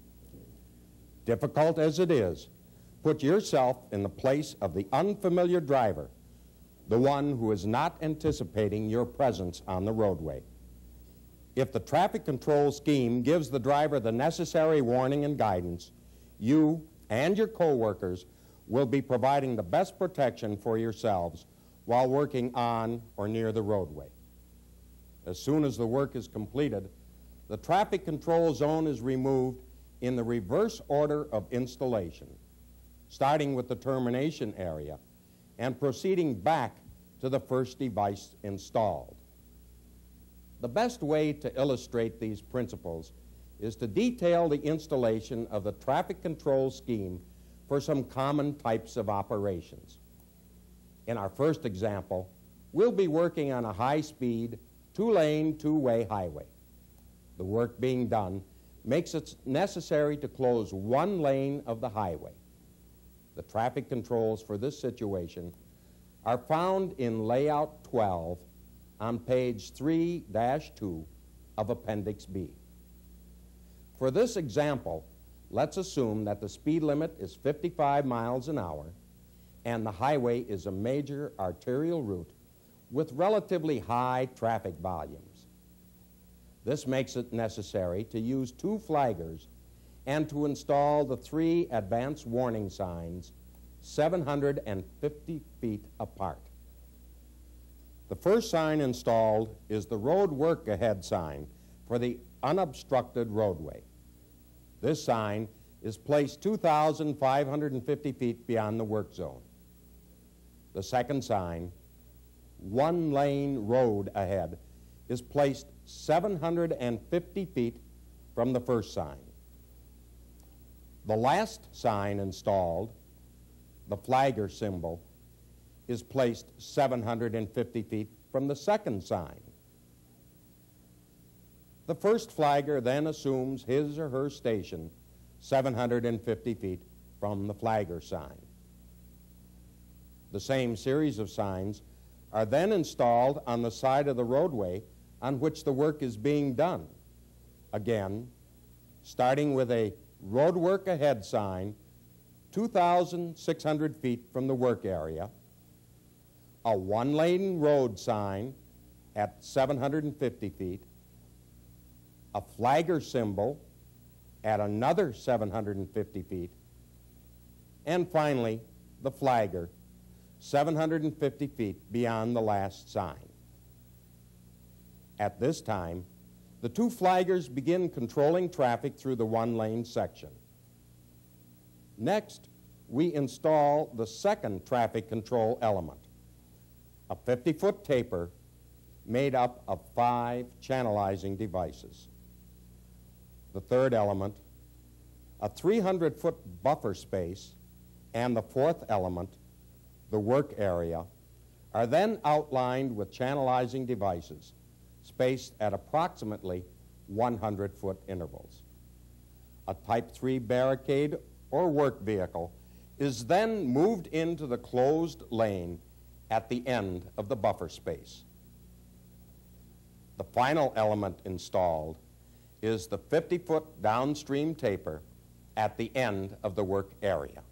Difficult as it is, put yourself in the place of the unfamiliar driver, the one who is not anticipating your presence on the roadway. If the traffic control scheme gives the driver the necessary warning and guidance, you and your coworkers will be providing the best protection for yourselves while working on or near the roadway. As soon as the work is completed, the traffic control zone is removed in the reverse order of installation, starting with the termination area and proceeding back to the first device installed. The best way to illustrate these principles is to detail the installation of the traffic control scheme for some common types of operations. In our first example, we'll be working on a high-speed, two-lane, two-way highway. The work being done makes it necessary to close one lane of the highway. The traffic controls for this situation are found in Layout 12 on page 3-2 of Appendix B. For this example, let's assume that the speed limit is 55 miles an hour and the highway is a major arterial route with relatively high traffic volumes. This makes it necessary to use two flaggers and to install the three advance warning signs 750 feet apart. The first sign installed is the road work ahead sign for the unobstructed roadway. This sign is placed 2,550 feet beyond the work zone. The second sign, one lane road ahead, is placed 750 feet from the first sign. The last sign installed, the flagger symbol, is placed 750 feet from the second sign. The first flagger then assumes his or her station 750 feet from the flagger sign. The same series of signs are then installed on the side of the roadway on which the work is being done. Again, starting with a road work ahead sign 2,600 feet from the work area, a one-lane road sign at 750 feet, a flagger symbol at another 750 feet, and finally, the flagger 750 feet beyond the last sign. At this time, the two flaggers begin controlling traffic through the one-lane section. Next, we install the second traffic control element, a 50-foot taper made up of 5 channelizing devices. The third element, a 300-foot buffer space, and the fourth element, the work area, are then outlined with channelizing devices spaced at approximately 100-foot intervals. A Type 3 barricade or work vehicle is then moved into the closed lane at the end of the buffer space. The final element installed is the 50-foot downstream taper at the end of the work area.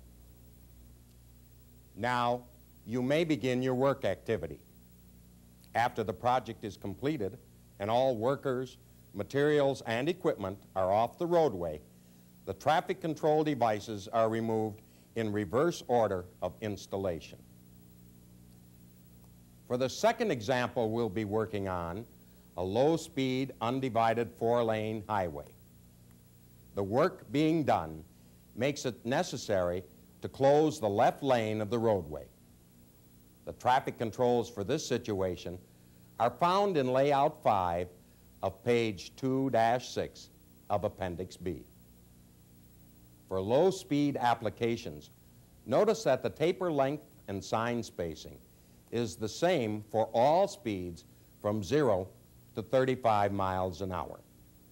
Now, you may begin your work activity. After the project is completed and all workers, materials, and equipment are off the roadway, the traffic control devices are removed in reverse order of installation. For the second example we'll be working on, a low-speed, undivided 4-lane highway. The work being done makes it necessary to close the left lane of the roadway. The traffic controls for this situation are found in Layout 5 of page 2-6 of Appendix B. For low-speed applications, notice that the taper length and sign spacing is the same for all speeds from 0 to 35 miles an hour.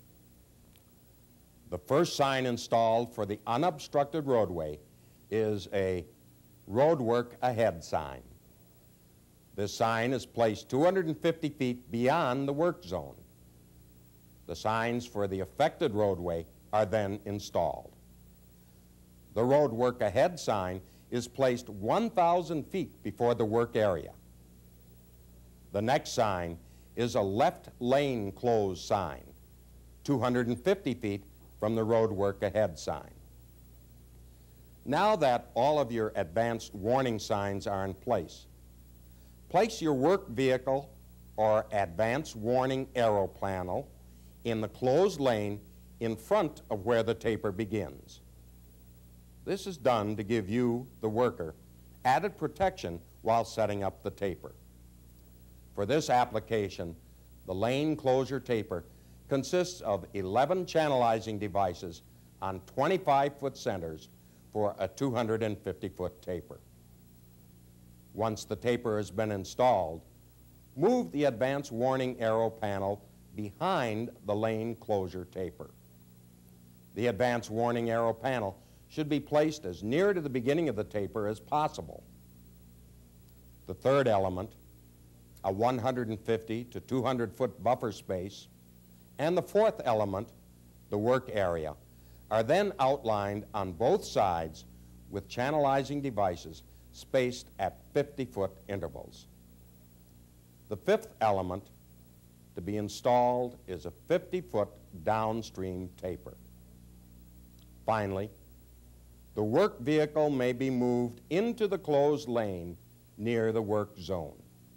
The first sign installed for the unobstructed roadway is a roadwork ahead sign. This sign is placed 250 feet beyond the work zone. The signs for the affected roadway are then installed. The roadwork ahead sign is placed 1,000 feet before the work area. The next sign is a left lane closed sign, 250 feet from the roadwork ahead sign. Now that all of your advanced warning signs are in place, place your work vehicle or advanced warning arrow panel in the closed lane in front of where the taper begins. This is done to give you, the worker, added protection while setting up the taper. For this application, the lane closure taper consists of 11 channelizing devices on 25-foot centers for a 250-foot taper. Once the taper has been installed, move the advance warning arrow panel behind the lane closure taper. The advance warning arrow panel should be placed as near to the beginning of the taper as possible. The third element, a 150 to 200-foot buffer space, and the fourth element, the work area, are then outlined on both sides with channelizing devices spaced at 50-foot intervals. The fifth element to be installed is a 50-foot downstream taper. Finally, the work vehicle may be moved into the closed lane near the work zone.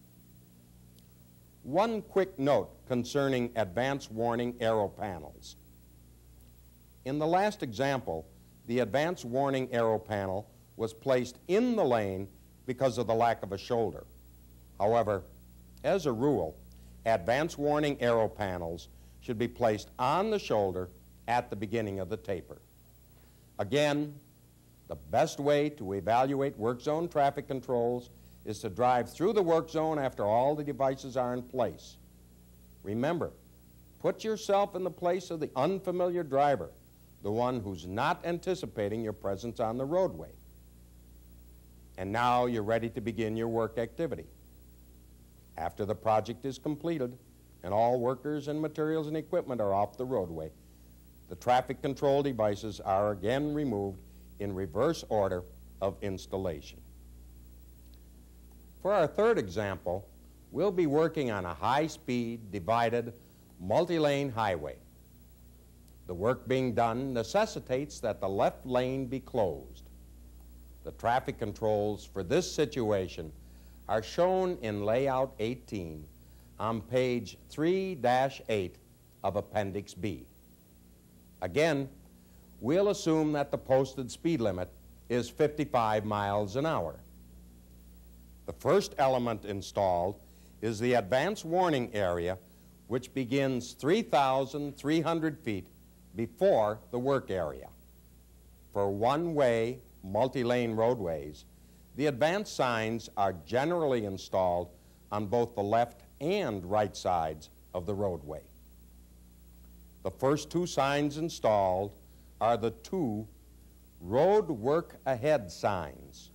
One quick note concerning advance warning arrow panels. In the last example, the advance warning arrow panel was placed in the lane because of the lack of a shoulder. However, as a rule, advance warning arrow panels should be placed on the shoulder at the beginning of the taper. Again, the best way to evaluate work zone traffic controls is to drive through the work zone after all the devices are in place. Remember, put yourself in the place of the unfamiliar driver, the one who's not anticipating your presence on the roadway. And now you're ready to begin your work activity. After the project is completed and all workers and materials and equipment are off the roadway, the traffic control devices are again removed in reverse order of installation. For our third example, we'll be working on a high-speed, divided, multi-lane highway. The work being done necessitates that the left lane be closed. The traffic controls for this situation are shown in Layout 18 on page 3-8 of Appendix B. Again, we'll assume that the posted speed limit is 55 miles an hour. The first element installed is the advance warning area, which begins 3,300 feet before the work area. For one-way, multi-lane roadways, the advance signs are generally installed on both the left and right sides of the roadway. The first two signs installed are the two road work ahead signs,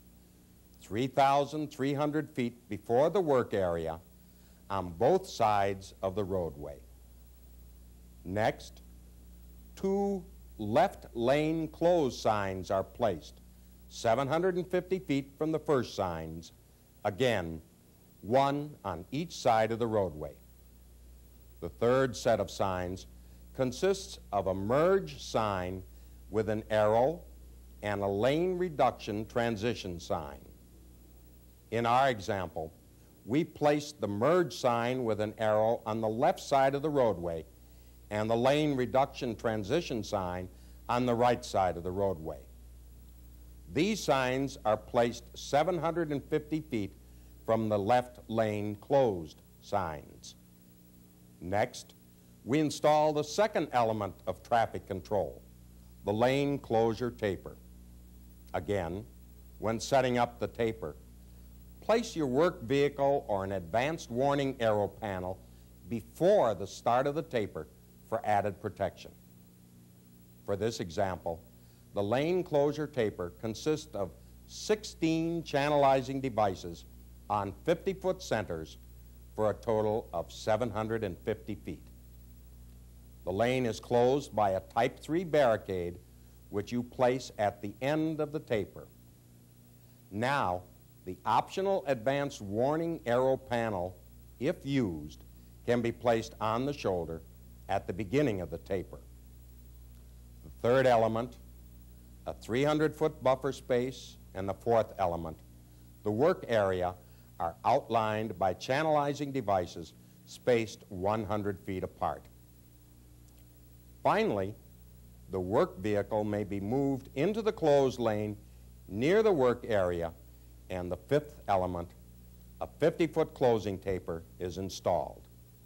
3,300 feet before the work area on both sides of the roadway. Next, 2 left lane closed signs are placed 750 feet from the first signs, again, 1 on each side of the roadway. The third set of signs consists of a merge sign with an arrow and a lane reduction transition sign. In our example, we placed the merge sign with an arrow on the left side of the roadway and the lane reduction transition sign on the right side of the roadway. These signs are placed 750 feet from the left lane closed signs. Next, we install the second element of traffic control, the lane closure taper. Again, when setting up the taper, place your work vehicle or an advanced warning arrow panel before the start of the taper for added protection. For this example, the lane closure taper consists of 16 channelizing devices on 50-foot centers for a total of 750 feet. The lane is closed by a Type 3 barricade which you place at the end of the taper. Now, the optional advanced warning arrow panel, if used, can be placed on the shoulder at the beginning of the taper. The third element, a 300-foot buffer space, and the fourth element, the work area, are outlined by channelizing devices spaced 100 feet apart. Finally, the work vehicle may be moved into the closed lane near the work area, and the fifth element, a 50-foot closing taper, is installed.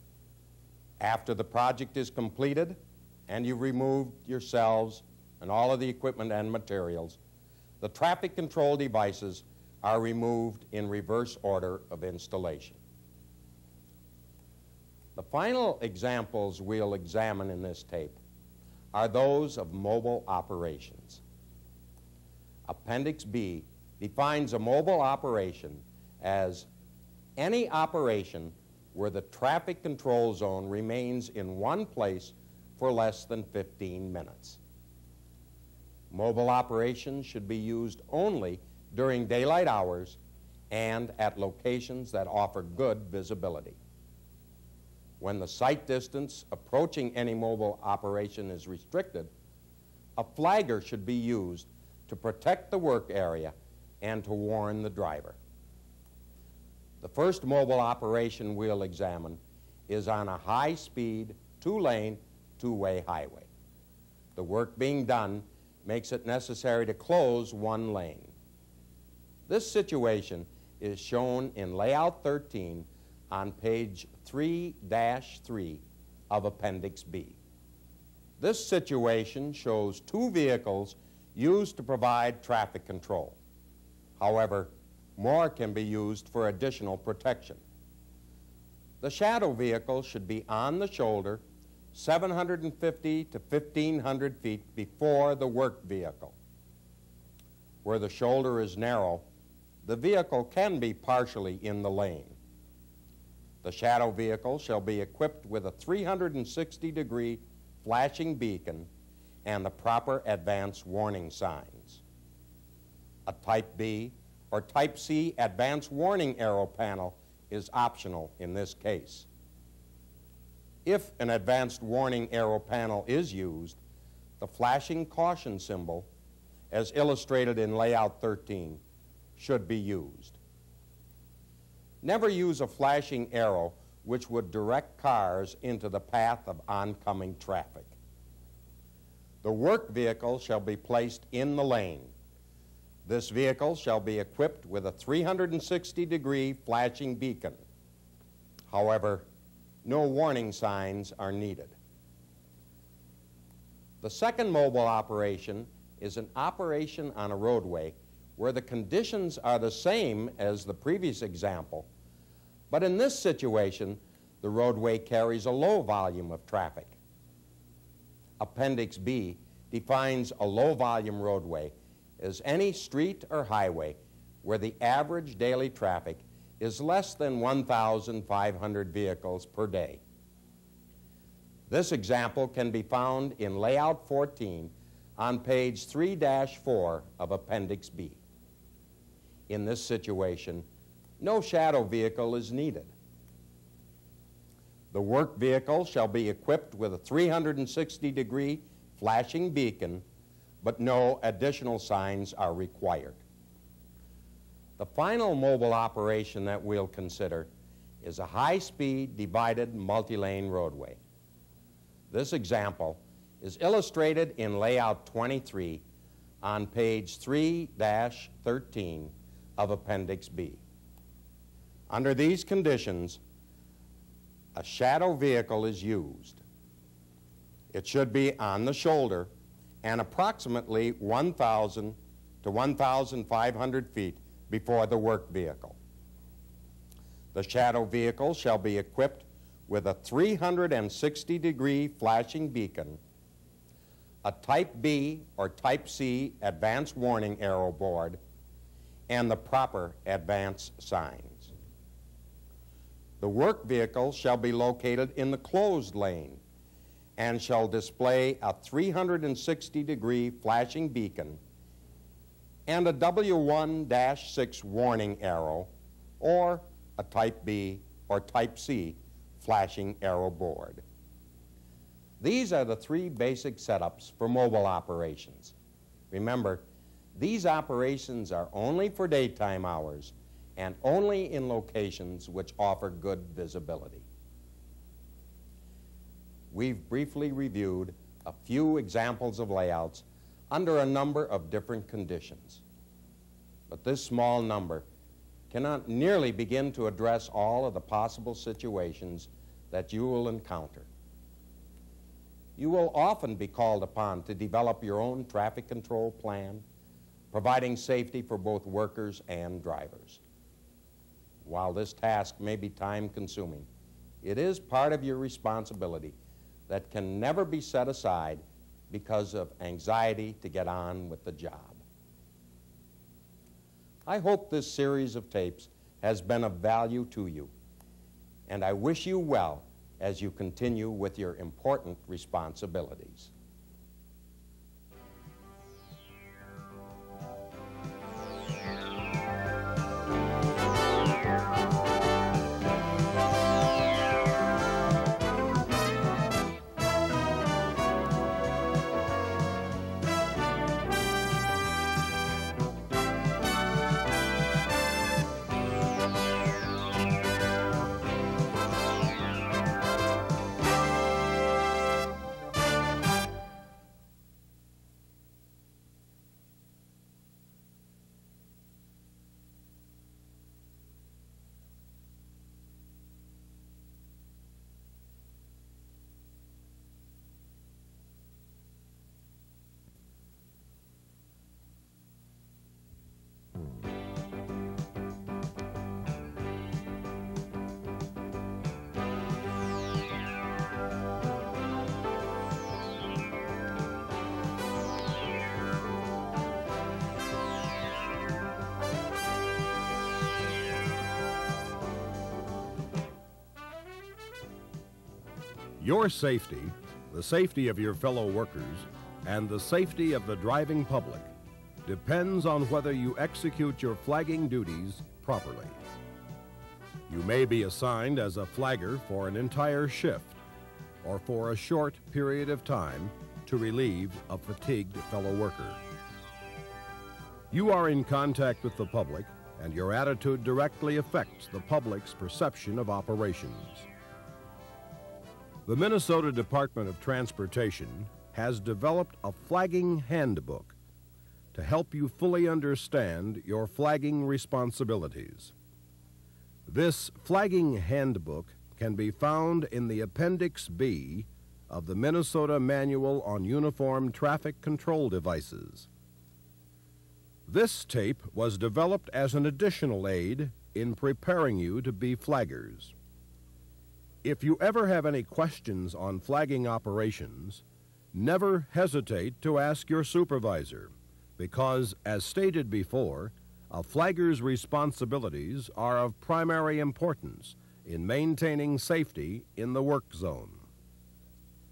After the project is completed and you've removed yourselves and all of the equipment and materials, the traffic control devices are removed in reverse order of installation. The final examples we'll examine in this tape are those of mobile operations. Appendix B defines a mobile operation as any operation where the traffic control zone remains in one place for less than 15 minutes. Mobile operations should be used only during daylight hours and at locations that offer good visibility. When the sight distance approaching any mobile operation is restricted, a flagger should be used to protect the work area and to warn the driver. The first mobile operation we'll examine is on a high-speed, 2-lane, 2-way highway. The work being done makes it necessary to close one lane. This situation is shown in Layout 13 on page 3-3 of Appendix B. This situation shows 2 vehicles used to provide traffic control. However, more can be used for additional protection. The shadow vehicle should be on the shoulder 750 to 1,500 feet before the work vehicle. Where the shoulder is narrow, the vehicle can be partially in the lane. The shadow vehicle shall be equipped with a 360-degree flashing beacon and the proper advance warning signs. A Type B or Type C advance warning arrow panel is optional in this case. If an advanced warning arrow panel is used, the flashing caution symbol, as illustrated in Layout 13, should be used. Never use a flashing arrow which would direct cars into the path of oncoming traffic. The work vehicle shall be placed in the lane. This vehicle shall be equipped with a 360-degree flashing beacon. However, no warning signs are needed. The second mobile operation is an operation on a roadway where the conditions are the same as the previous example, but in this situation, the roadway carries a low volume of traffic. Appendix B defines a low-volume roadway as any street or highway where the average daily traffic is less than 1,500 vehicles per day. This example can be found in Layout 14 on page 3-4 of Appendix B. In this situation, no shadow vehicle is needed. The work vehicle shall be equipped with a 360-degree flashing beacon, but no additional signs are required. The final mobile operation that we'll consider is a high-speed divided multi-lane roadway. This example is illustrated in Layout 23 on page 3-13 of Appendix B. Under these conditions, a shadow vehicle is used. It should be on the shoulder and approximately 1,000 to 1,500 feet before the work vehicle. The shadow vehicle shall be equipped with a 360-degree flashing beacon, a Type B or Type C advance warning arrow board, and the proper advance signs. The work vehicle shall be located in the closed lane and shall display a 360-degree flashing beacon and a W1-6 warning arrow or a Type B or Type C flashing arrow board. These are the three basic setups for mobile operations. Remember, these operations are only for daytime hours and only in locations which offer good visibility. We've briefly reviewed a few examples of layouts under a number of different conditions. But this small number cannot nearly begin to address all of the possible situations that you will encounter. You will often be called upon to develop your own traffic control plan, providing safety for both workers and drivers. While this task may be time-consuming, it is part of your responsibility that can never be set aside because of anxiety to get on with the job. I hope this series of tapes has been of value to you, and I wish you well as you continue with your important responsibilities. Your safety, the safety of your fellow workers, and the safety of the driving public depends on whether you execute your flagging duties properly. You may be assigned as a flagger for an entire shift or for a short period of time to relieve a fatigued fellow worker. You are in contact with the public, and your attitude directly affects the public's perception of operations. The Minnesota Department of Transportation has developed a flagging handbook to help you fully understand your flagging responsibilities. This flagging handbook can be found in the Appendix B of the Minnesota Manual on Uniform Traffic Control Devices. This tape was developed as an additional aid in preparing you to be flaggers. If you ever have any questions on flagging operations, never hesitate to ask your supervisor, because, as stated before, a flagger's responsibilities are of primary importance in maintaining safety in the work zone.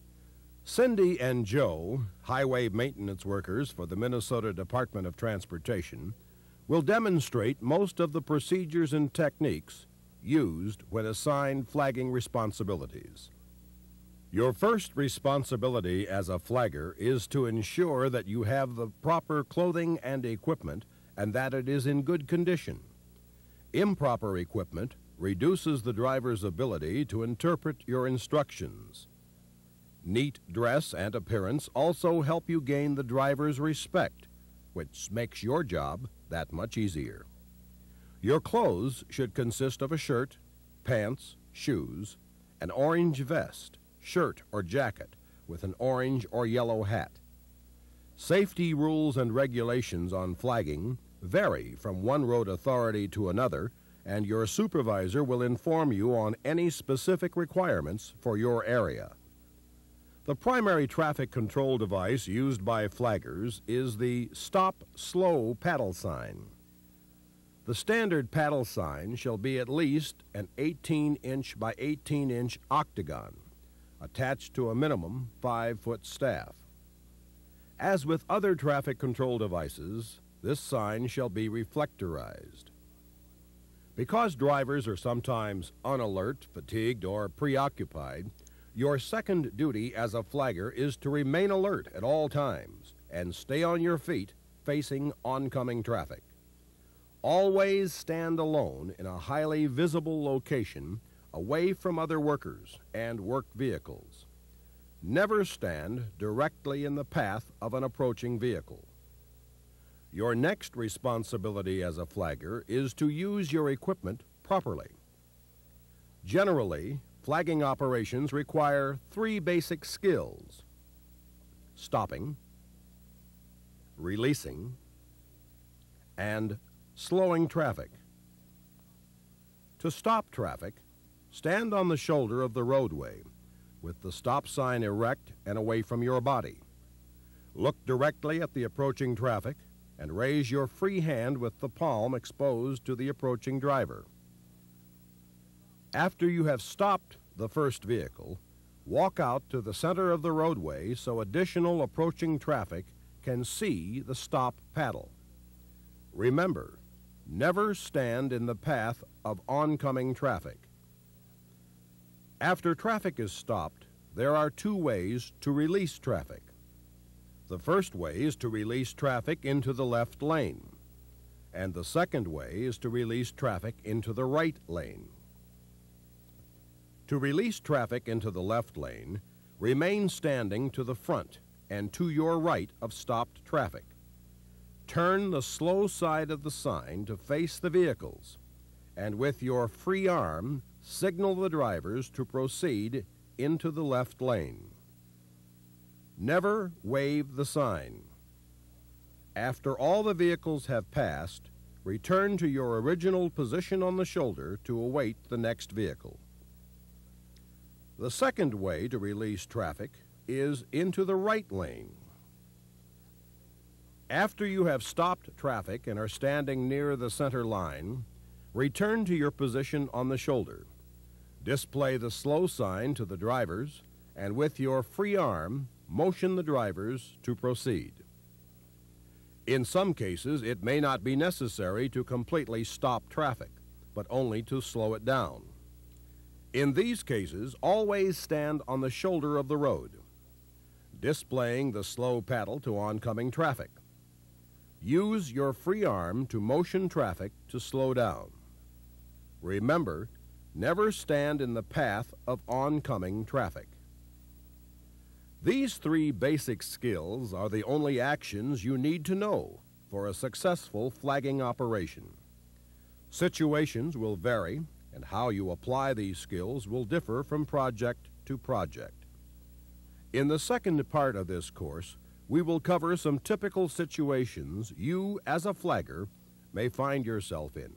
Cindy and Joe, highway maintenance workers for the Minnesota Department of Transportation, will demonstrate most of the procedures and techniques used when assigned flagging responsibilities. Your first responsibility as a flagger is to ensure that you have the proper clothing and equipment and that it is in good condition. Improper equipment reduces the driver's ability to interpret your instructions. Neat dress and appearance also help you gain the driver's respect, which makes your job that much easier. Your clothes should consist of a shirt, pants, shoes, an orange vest, shirt or jacket with an orange or yellow hat. Safety rules and regulations on flagging vary from one road authority to another, and your supervisor will inform you on any specific requirements for your area. The primary traffic control device used by flaggers is the Stop Slow paddle sign. The standard paddle sign shall be at least an 18-inch by 18-inch octagon, attached to a minimum 5-foot staff. As with other traffic control devices, this sign shall be reflectorized. Because drivers are sometimes unalert, fatigued, or preoccupied, your second duty as a flagger is to remain alert at all times and stay on your feet facing oncoming traffic. Always stand alone in a highly visible location away from other workers and work vehicles. Never stand directly in the path of an approaching vehicle. Your next responsibility as a flagger is to use your equipment properly. Generally, flagging operations require 3 basic skills: stopping, releasing, and slowing traffic. To stop traffic, stand on the shoulder of the roadway with the stop sign erect and away from your body. Look directly at the approaching traffic and raise your free hand with the palm exposed to the approaching driver. After you have stopped the first vehicle, walk out to the center of the roadway so additional approaching traffic can see the stop paddle. Remember, never stand in the path of oncoming traffic. After traffic is stopped, there are 2 ways to release traffic. The first way is to release traffic into the left lane, and the second way is to release traffic into the right lane. To release traffic into the left lane, remain standing to the front and to your right of stopped traffic. Turn the slow side of the sign to face the vehicles, and with your free arm, signal the drivers to proceed into the left lane. Never wave the sign. After all the vehicles have passed, return to your original position on the shoulder to await the next vehicle. The second way to release traffic is into the right lane. After you have stopped traffic and are standing near the center line, return to your position on the shoulder. Display the slow sign to the drivers, and with your free arm, motion the drivers to proceed. In some cases, it may not be necessary to completely stop traffic, but only to slow it down. In these cases, always stand on the shoulder of the road, displaying the slow paddle to oncoming traffic. Use your free arm to motion traffic to slow down. Remember, never stand in the path of oncoming traffic. These 3 basic skills are the only actions you need to know for a successful flagging operation. Situations will vary, and how you apply these skills will differ from project to project. In the second part of this course, we will cover some typical situations you, as a flagger, may find yourself in.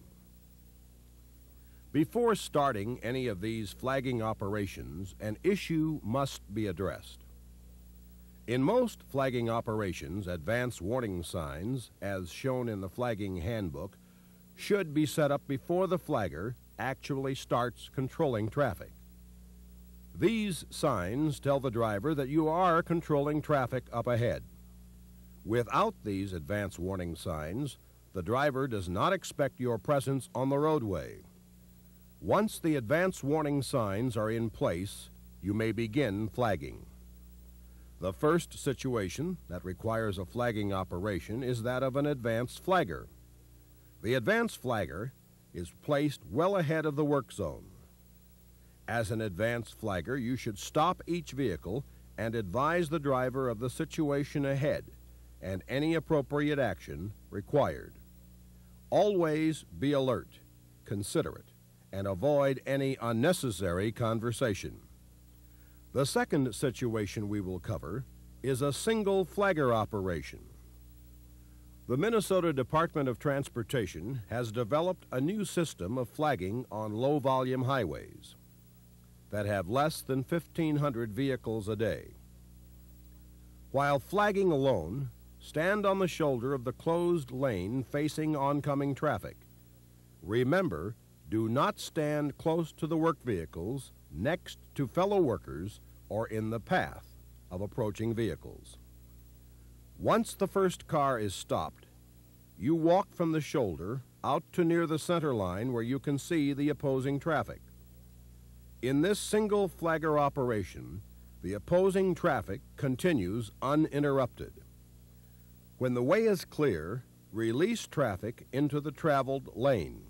Before starting any of these flagging operations, an issue must be addressed. In most flagging operations, advance warning signs, as shown in the flagging handbook, should be set up before the flagger actually starts controlling traffic. These signs tell the driver that you are controlling traffic up ahead. Without these advance warning signs, the driver does not expect your presence on the roadway. Once the advance warning signs are in place, you may begin flagging. The first situation that requires a flagging operation is that of an advance flagger. The advance flagger is placed well ahead of the work zone. As an advance flagger, you should stop each vehicle and advise the driver of the situation ahead and any appropriate action required. Always be alert, considerate, and avoid any unnecessary conversation. The second situation we will cover is a single flagger operation. The Minnesota Department of Transportation has developed a new system of flagging on low-volume highways that have less than 1,500 vehicles a day. While flagging alone, stand on the shoulder of the closed lane facing oncoming traffic. Remember, do not stand close to the work vehicles, next to fellow workers, or in the path of approaching vehicles. Once the first car is stopped, you walk from the shoulder out to near the center line where you can see the opposing traffic. In this single flagger operation, the opposing traffic continues uninterrupted. When the way is clear, release traffic into the traveled lane.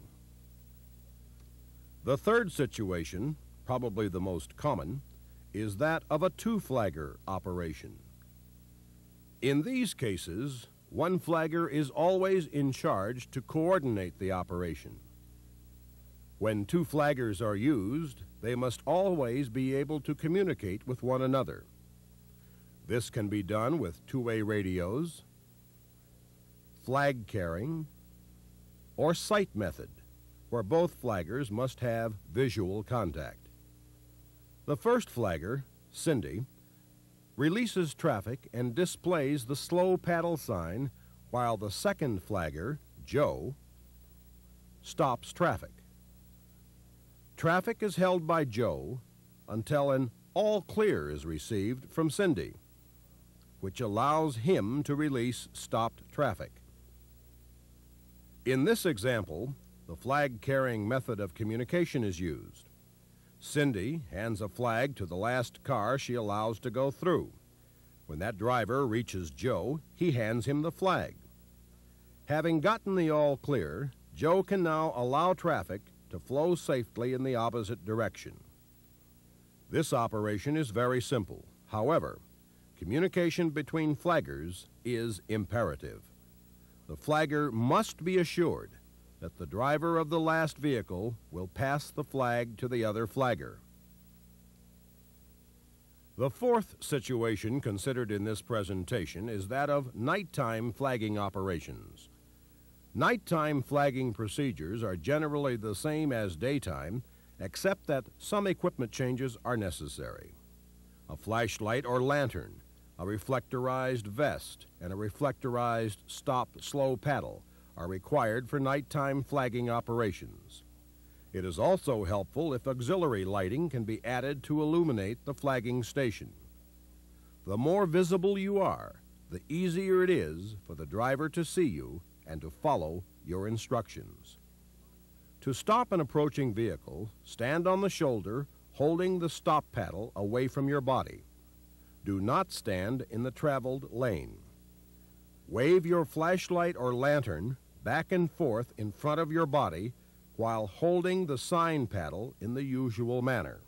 The third situation, probably the most common, is that of a two-flagger operation. In these cases, one flagger is always in charge to coordinate the operation. When two flaggers are used, they must always be able to communicate with one another. This can be done with two-way radios, flag carrying, or sight method, where both flaggers must have visual contact. The first flagger, Cindy, releases traffic and displays the slow paddle sign, while the second flagger, Joe, stops traffic. Traffic is held by Joe until an all clear is received from Cindy, which allows him to release stopped traffic. In this example, the flag-carrying method of communication is used. Cindy hands a flag to the last car she allows to go through. When that driver reaches Joe, he hands him the flag. Having gotten the all clear, Joe can now allow traffic to flow safely in the opposite direction. This operation is very simple. However, communication between flaggers is imperative. The flagger must be assured that the driver of the last vehicle will pass the flag to the other flagger. The fourth situation considered in this presentation is that of nighttime flagging operations. Nighttime flagging procedures are generally the same as daytime, except that some equipment changes are necessary. A flashlight or lantern, a reflectorized vest, and a reflectorized stop slow paddle are required for nighttime flagging operations. It is also helpful if auxiliary lighting can be added to illuminate the flagging station. The more visible you are, the easier it is for the driver to see you and to follow your instructions. To stop an approaching vehicle, stand on the shoulder, holding the stop paddle away from your body. Do not stand in the traveled lane. Wave your flashlight or lantern back and forth in front of your body while holding the sign paddle in the usual manner.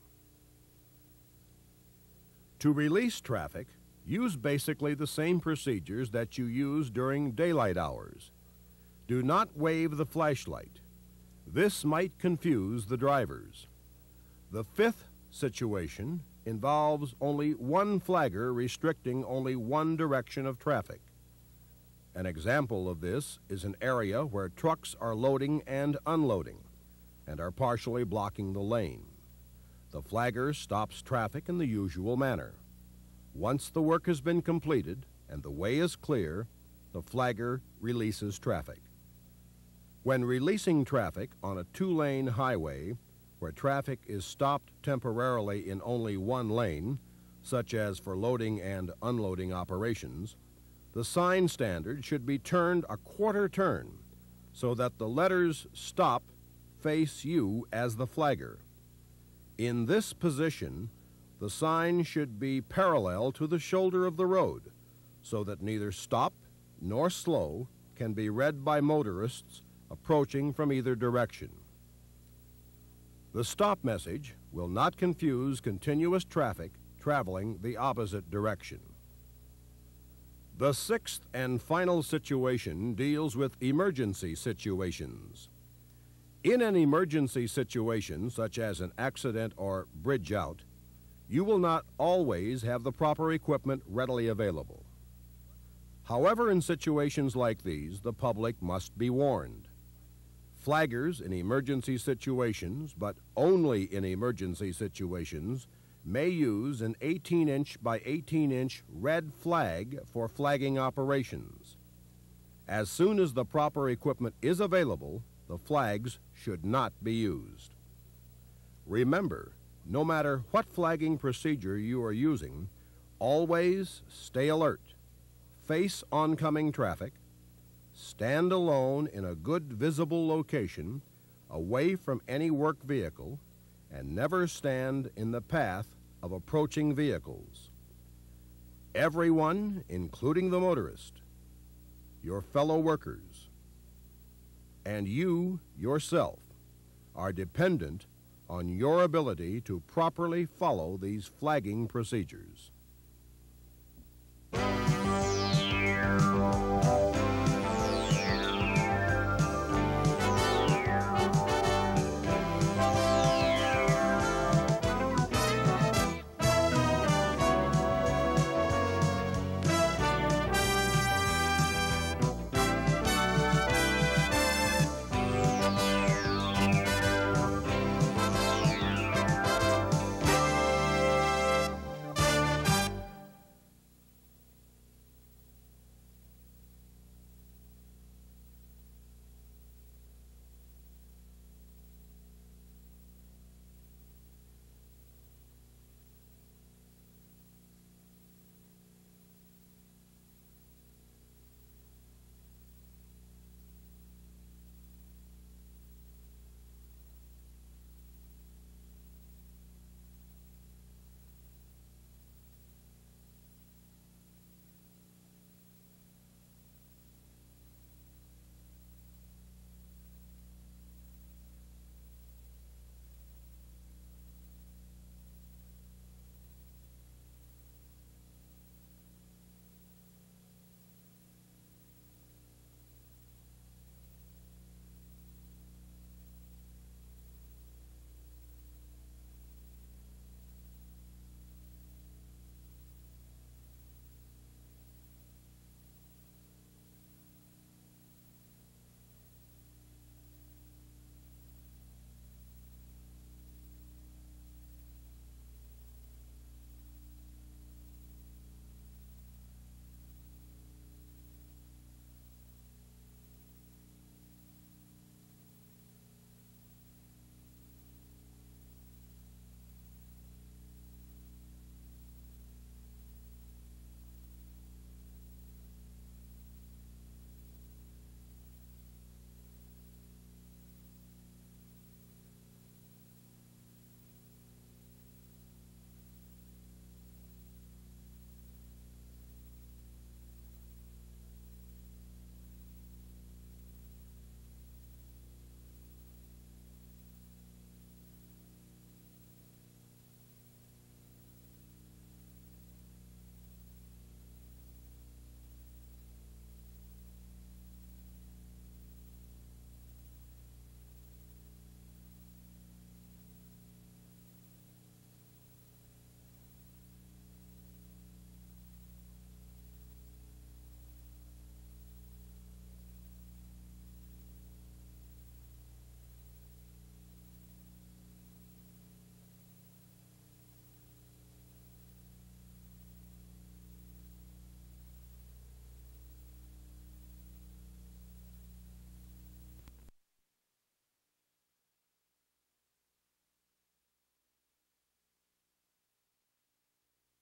To release traffic, use basically the same procedures that you use during daylight hours. Do not wave the flashlight. This might confuse the drivers. The fifth situation involves only one flagger restricting only one direction of traffic. An example of this is an area where trucks are loading and unloading and are partially blocking the lane. The flagger stops traffic in the usual manner. Once the work has been completed and the way is clear, the flagger releases traffic. When releasing traffic on a two-lane highway, where traffic is stopped temporarily in only one lane, such as for loading and unloading operations, the sign standard should be turned a quarter turn so that the letters "Stop" face you as the flagger. In this position, the sign should be parallel to the shoulder of the road so that neither "Stop" nor "Slow" can be read by motorists approaching from either direction. The stop message will not confuse continuous traffic traveling the opposite direction. The sixth and final situation deals with emergency situations. In an emergency situation, such as an accident or bridge out, you will not always have the proper equipment readily available. However, in situations like these, the public must be warned. Flaggers in emergency situations, but only in emergency situations, may use an 18-inch by 18-inch red flag for flagging operations. As soon as the proper equipment is available, the flags should not be used. Remember, no matter what flagging procedure you are using, always stay alert, face oncoming traffic, stand alone in a good visible location, away from any work vehicle, and never stand in the path of approaching vehicles. Everyone, including the motorist, your fellow workers, and you yourself are dependent on your ability to properly follow these flagging procedures.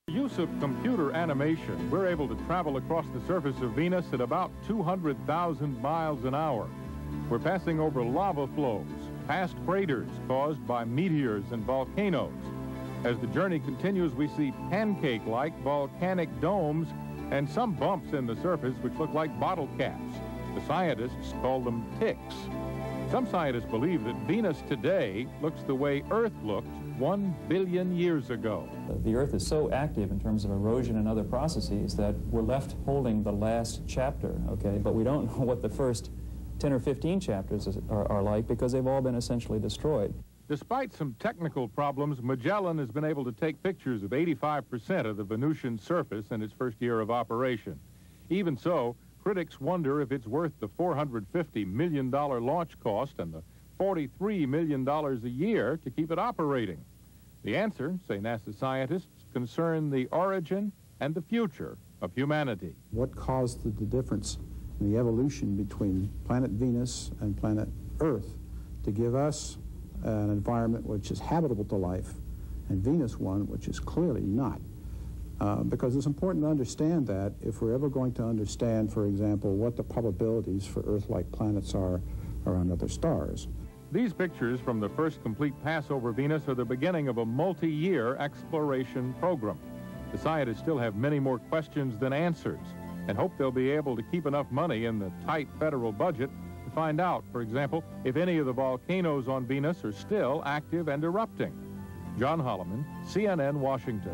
Use of computer animation, we're able to travel across the surface of Venus at about 200,000 miles an hour. We're passing over lava flows, past craters caused by meteors and volcanoes. As the journey continues, we see pancake-like volcanic domes and some bumps in the surface which look like bottle caps. The scientists call them ticks. Some scientists believe that Venus today looks the way Earth looked 1 billion years ago. The Earth is so active in terms of erosion and other processes that we're left holding the last chapter, okay? But we don't know what the first 10 or 15 chapters are like because they've all been essentially destroyed. Despite some technical problems, Magellan has been able to take pictures of 85% of the Venusian surface in its first year of operation. Even so, critics wonder if it's worth the $450 million launch cost and the $43 million a year to keep it operating. The answer, say NASA scientists, concern the origin and the future of humanity. What caused the difference in the evolution between planet Venus and planet Earth to give us an environment which is habitable to life, and Venus one which is clearly not? Because it's important to understand that if we're ever going to understand, for example, what the probabilities for Earth-like planets are around other stars. These pictures from the first complete pass over Venus are the beginning of a multi-year exploration program. The scientists still have many more questions than answers and hope they'll be able to keep enough money in the tight federal budget to find out, for example, if any of the volcanoes on Venus are still active and erupting. John Holloman, CNN, Washington.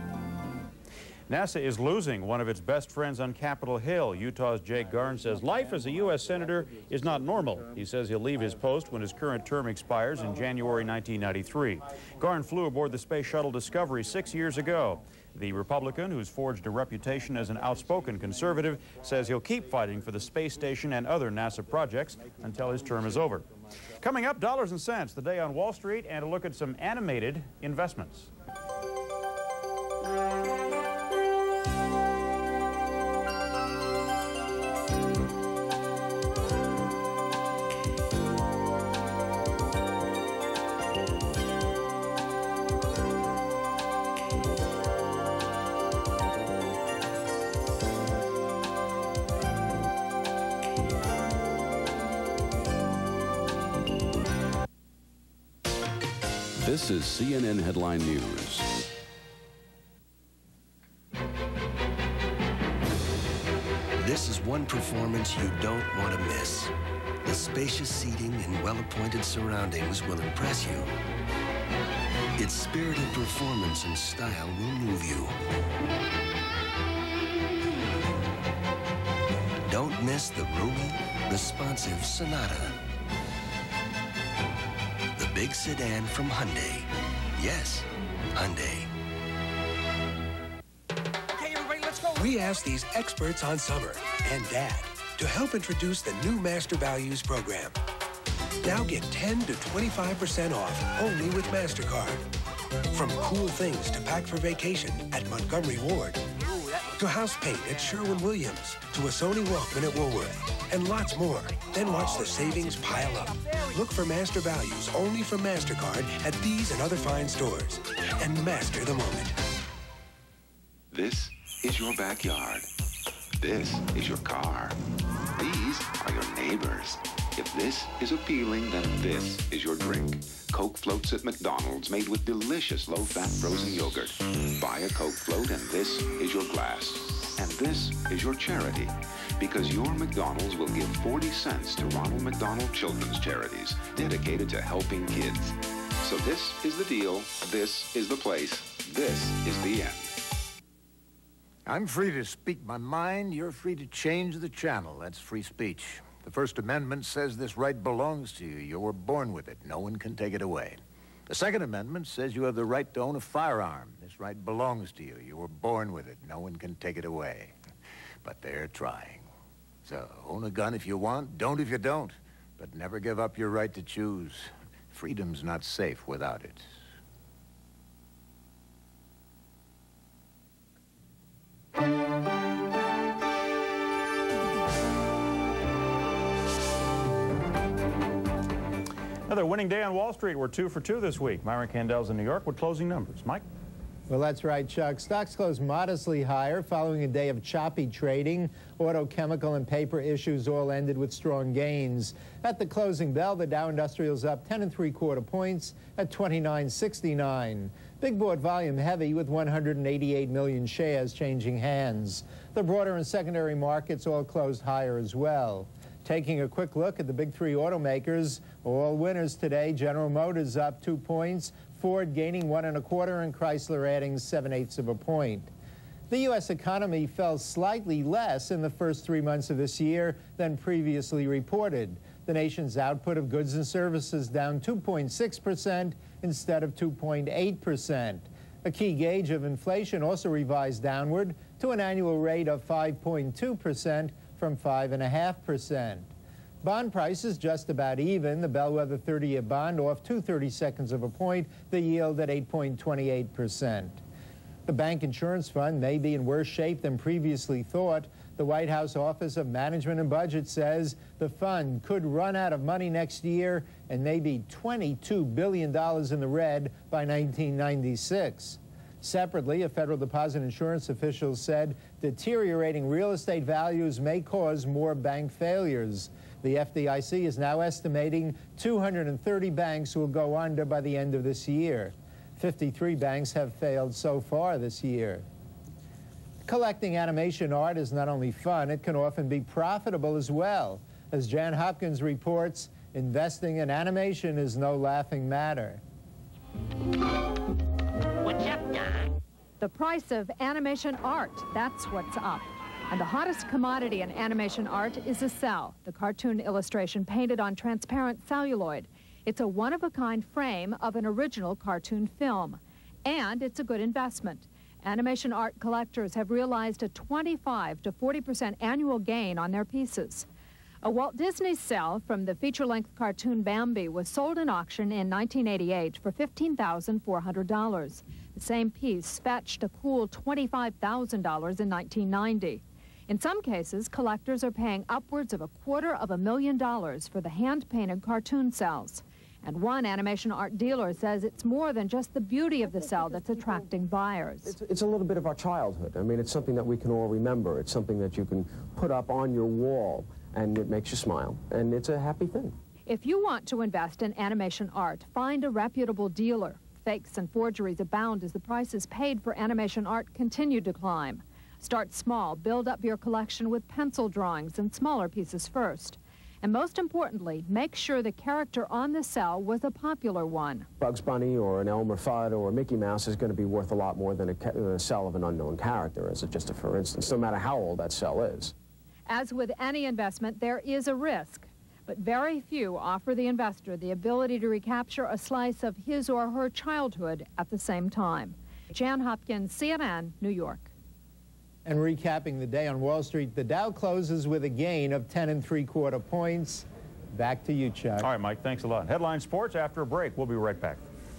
NASA is losing one of its best friends on Capitol Hill. Utah's Jake Garn says life as a U.S. Senator is not normal. He says he'll leave his post when his current term expires in January 1993. Garn flew aboard the Space Shuttle Discovery 6 years ago. The Republican, who's forged a reputation as an outspoken conservative, says he'll keep fighting for the space station and other NASA projects until his term is over. Coming up, Dollars and Cents, the day on Wall Street, and a look at some animated investments. This is CNN Headline News. This is one performance you don't want to miss. The spacious seating and well-appointed surroundings will impress you. Its spirited performance and style will move you. Don't miss the roomy, responsive Sonata. The big sedan from Hyundai. Yes, Hyundai. Okay, everybody, let's go. We asked these experts on summer and Dad to help introduce the new Master Values program. Now get 10 to 25% off only with MasterCard. From cool things to pack for vacation at Montgomery Ward, to house paint at Sherwin-Williams, to a Sony Walkman at Woolworth, and lots more. Then watch the savings pile up. Look for Master Values only from MasterCard at these and other fine stores. And master the moment. This is your backyard. This is your car. These are your neighbors. If this is appealing, then this is your drink. Coke Floats at McDonald's, made with delicious low-fat frozen yogurt. Buy a Coke Float and this is your glass. And this is your charity. Because your McDonald's will give 40 cents to Ronald McDonald Children's Charities, dedicated to helping kids. So this is the deal. This is the place. This is the end. I'm free to speak my mind. You're free to change the channel. That's free speech. The First Amendment says this right belongs to you. You were born with it. No one can take it away. The Second Amendment says you have the right to own a firearm. This right belongs to you. You were born with it. No one can take it away. But they're trying. So own a gun if you want, don't if you don't. But never give up your right to choose. Freedom's not safe without it. Another winning day on Wall Street. We're 2 for 2 this week. Myron Candel's in New York with closing numbers. Mike? Well, that's right, Chuck. Stocks closed modestly higher following a day of choppy trading. Auto, chemical, and paper issues all ended with strong gains. At the closing bell, the Dow Industrial's up 10 3/4 points at 29.69. Big board volume heavy with 188 million shares changing hands. The broader and secondary markets all closed higher as well. Taking a quick look at the big three automakers, all winners today. General Motors up 2 points, Ford gaining 1 1/4, and Chrysler adding 7/8 of a point. The U.S. economy fell slightly less in the first 3 months of this year than previously reported. The nation's output of goods and services down 2.6% instead of 2.8%. A key gauge of inflation also revised downward to an annual rate of 5.2% from 5.5%. Bond prices just about even. The bellwether 30-year bond off 2/32 of a point, the yield at 8.28%. The bank insurance fund may be in worse shape than previously thought. The White House Office of Management and Budget says the fund could run out of money next year and may be $22 billion in the red by 1996. Separately, a Federal Deposit Insurance official said deteriorating real estate values may cause more bank failures. The FDIC is now estimating 230 banks will go under by the end of this year. 53 banks have failed so far this year. Collecting animation art is not only fun, it can often be profitable as well. As Jan Hopkins reports, investing in animation is no laughing matter. What's up, Don? The price of animation art, that's what's up. And the hottest commodity in animation art is a cell, the cartoon illustration painted on transparent celluloid. It's a one-of-a-kind frame of an original cartoon film. And it's a good investment. Animation art collectors have realized a 25 to 40% annual gain on their pieces. A Walt Disney cell from the feature-length cartoon Bambi was sold in auction in 1988 for $15,400. The same piece fetched a cool $25,000 in 1990. In some cases, collectors are paying upwards of $250,000 for the hand-painted cartoon cells. And one animation art dealer says it's more than just the beauty of the cell that's attracting buyers. It's a little bit of our childhood. I mean, it's something that we can all remember. It's something that you can put up on your wall, and it makes you smile. And it's a happy thing. If you want to invest in animation art, find a reputable dealer. Fakes and forgeries abound as the prices paid for animation art continue to climb. Start small, build up your collection with pencil drawings and smaller pieces first. And most importantly, make sure the character on the cell was a popular one. Bugs Bunny or an Elmer Fudd or Mickey Mouse is going to be worth a lot more than a cell of an unknown character, as just a for instance, no matter how old that cell is. As with any investment, there is a risk, but very few offer the investor the ability to recapture a slice of his or her childhood at the same time. Jan Hopkins, CNN, New York. And recapping the day on Wall Street, the Dow closes with a gain of 10 3/4 points. Back to you, Chuck. All right, Mike, thanks a lot. Headline Sports after a break. We'll be right back.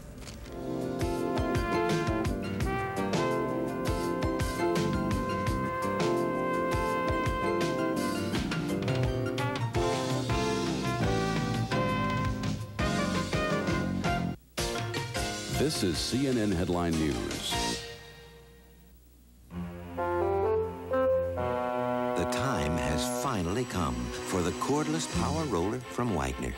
This is CNN Headline News. The time has finally come for the cordless power roller from Wagner.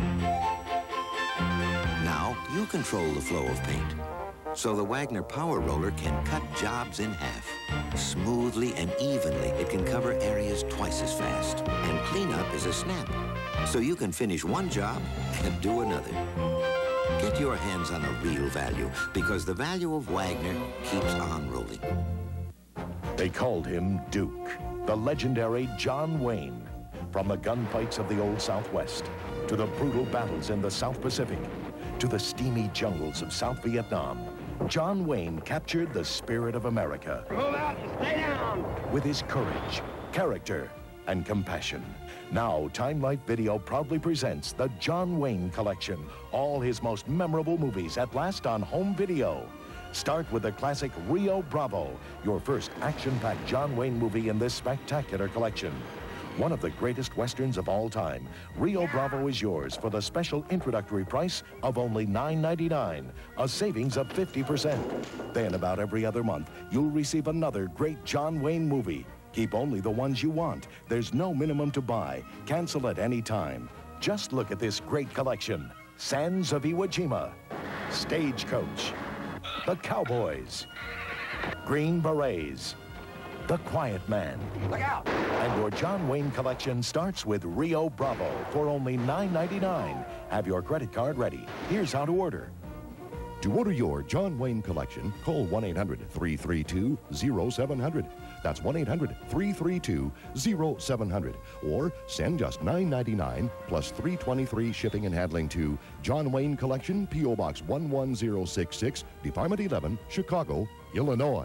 Now you control the flow of paint, so the Wagner power roller can cut jobs in half. Smoothly and evenly, it can cover areas twice as fast. And cleanup is a snap, so you can finish one job and do another. Get your hands on a real value, because the value of Wagner keeps on rolling. They called him Duke, the legendary John Wayne. From the gunfights of the Old Southwest, to the brutal battles in the South Pacific, to the steamy jungles of South Vietnam, John Wayne captured the spirit of America. Move out and stay down! With his courage, character, and compassion. Now, Time Life Video proudly presents the John Wayne Collection. All his most memorable movies at last on home video. Start with the classic Rio Bravo, your first action-packed John Wayne movie in this spectacular collection. One of the greatest westerns of all time, Rio Bravo is yours for the special introductory price of only $9.99, a savings of 50%. Then about every other month, you'll receive another great John Wayne movie. Keep only the ones you want. There's no minimum to buy. Cancel at any time. Just look at this great collection. Sands of Iwo Jima, Stagecoach, The Cowboys, Green Berets, The Quiet Man. Look out! And your John Wayne collection starts with Rio Bravo for only $9.99. Have your credit card ready. Here's how to order. To order your John Wayne collection, call 1-800-332-0700. That's 1-800-332-0700. Or send just $9.99 plus $3.23 shipping and handling to John Wayne Collection, P.O. Box 11066, Department 11, Chicago, Illinois.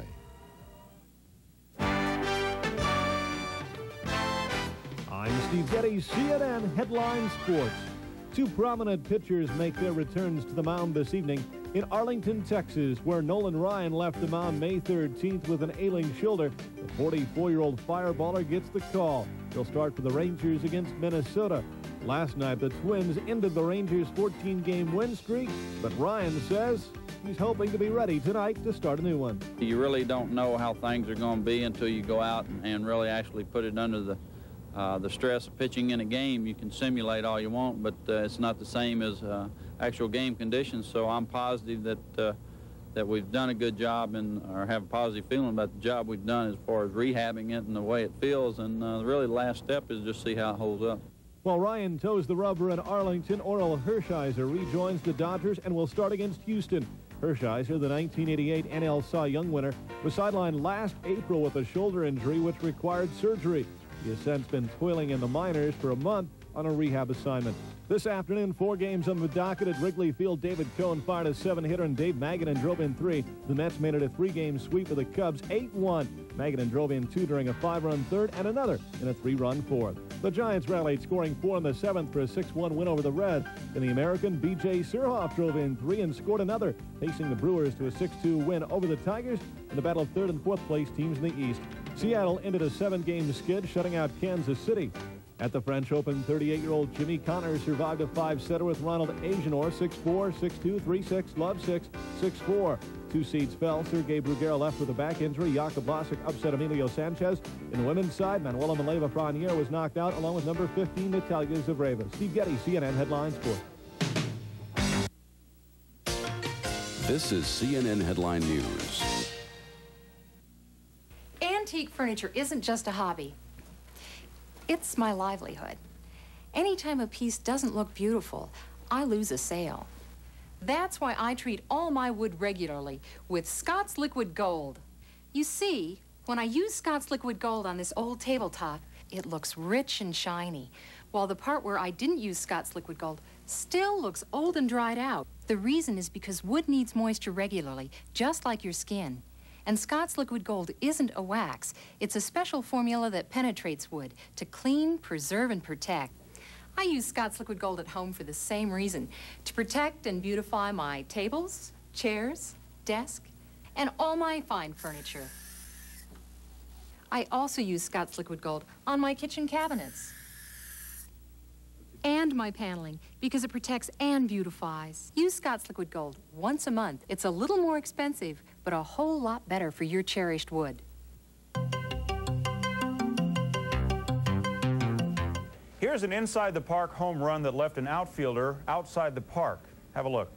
I'm Steve Getty, CNN Headline Sports. Two prominent pitchers make their returns to the mound this evening in Arlington, Texas, where Nolan Ryan left the mound May 13th with an ailing shoulder. The 44-year-old fireballer gets the call. He'll start for the Rangers against Minnesota. Last night, the Twins ended the Rangers' 14-game win streak, but Ryan says he's hoping to be ready tonight to start a new one. You really don't know how things are going to be until you go out and really actually put it under the stress of pitching in a game. You can simulate all you want, but it's not the same as actual game conditions. So I'm positive that we've done a good job or have a positive feeling about the job we've done as far as rehabbing it and the way it feels. And really the last step is just see how it holds up. While Ryan toes the rubber in Arlington, Orel Hershiser rejoins the Dodgers and will start against Houston. Hershiser, the 1988 NL Cy Young winner, was sidelined last April with a shoulder injury which required surgery. He has since been toiling in the minors for a month on a rehab assignment. This afternoon, 4 games on the docket at Wrigley Field. David Cohn fired a 7-hitter and Dave Magadan drove in 3. The Mets made it a 3-game sweep of the Cubs, 8-1. Magadan drove in 2 during a 5-run third and another in a 3-run fourth. The Giants rallied, scoring 4 in the 7th for a 6-1 win over the Reds. In the American, B.J. Surhoff drove in 3 and scored another, pacing the Brewers to a 6-2 win over the Tigers in the battle of 3rd and 4th place teams in the East. Seattle ended a 7-game skid, shutting out Kansas City. At the French Open, 38-year-old Jimmy Connors survived a 5-setter with Ronald Agenor, 6-4, 6-2, 3-6, love 6, 6-4. 2 seeds fell. Sergei Bruguera left with a back injury. Jakub Vlasic upset Emilio Sanchez. In the women's side, Manuela Maleva-Franier was knocked out, along with number 15, Natalia Zavreva. Steve Getty, CNN Headline Sports. This is CNN Headline News. Antique furniture isn't just a hobby. It's my livelihood. Anytime a piece doesn't look beautiful, I lose a sale. That's why I treat all my wood regularly with Scott's Liquid Gold. You see, when I use Scott's Liquid Gold on this old tabletop, it looks rich and shiny, while the part where I didn't use Scott's Liquid Gold still looks old and dried out. The reason is because wood needs moisture regularly, just like your skin. And Scott's Liquid Gold isn't a wax. It's a special formula that penetrates wood to clean, preserve, and protect. I use Scott's Liquid Gold at home for the same reason, to protect and beautify my tables, chairs, desk, and all my fine furniture. I also use Scott's Liquid Gold on my kitchen cabinets and my paneling because it protects and beautifies. Use Scott's Liquid Gold once a month. It's a little more expensive, but a whole lot better for your cherished wood. Here's an inside-the-park home run that left an outfielder outside the park. Have a look.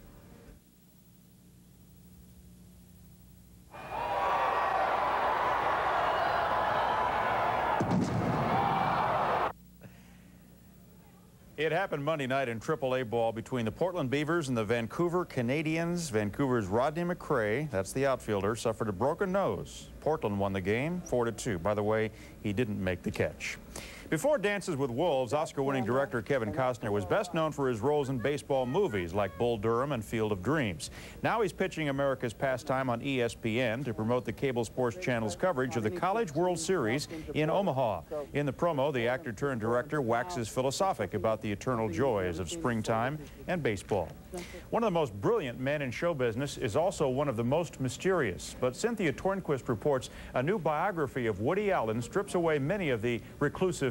It happened Monday night in AAA ball between the Portland Beavers and the Vancouver Canadians. Vancouver's Rodney McRae, that's the outfielder, suffered a broken nose. Portland won the game 4-2. By the way, he didn't make the catch. Before Dances with Wolves, Oscar-winning director Kevin Costner was best known for his roles in baseball movies like Bull Durham and Field of Dreams. Now he's pitching America's pastime on ESPN to promote the cable sports channel's coverage of the College World Series in Omaha. In the promo, the actor-turned-director waxes philosophic about the eternal joys of springtime and baseball. One of the most brilliant men in show business is also one of the most mysterious. But Cynthia Tornquist reports a new biography of Woody Allen strips away many of the reclusive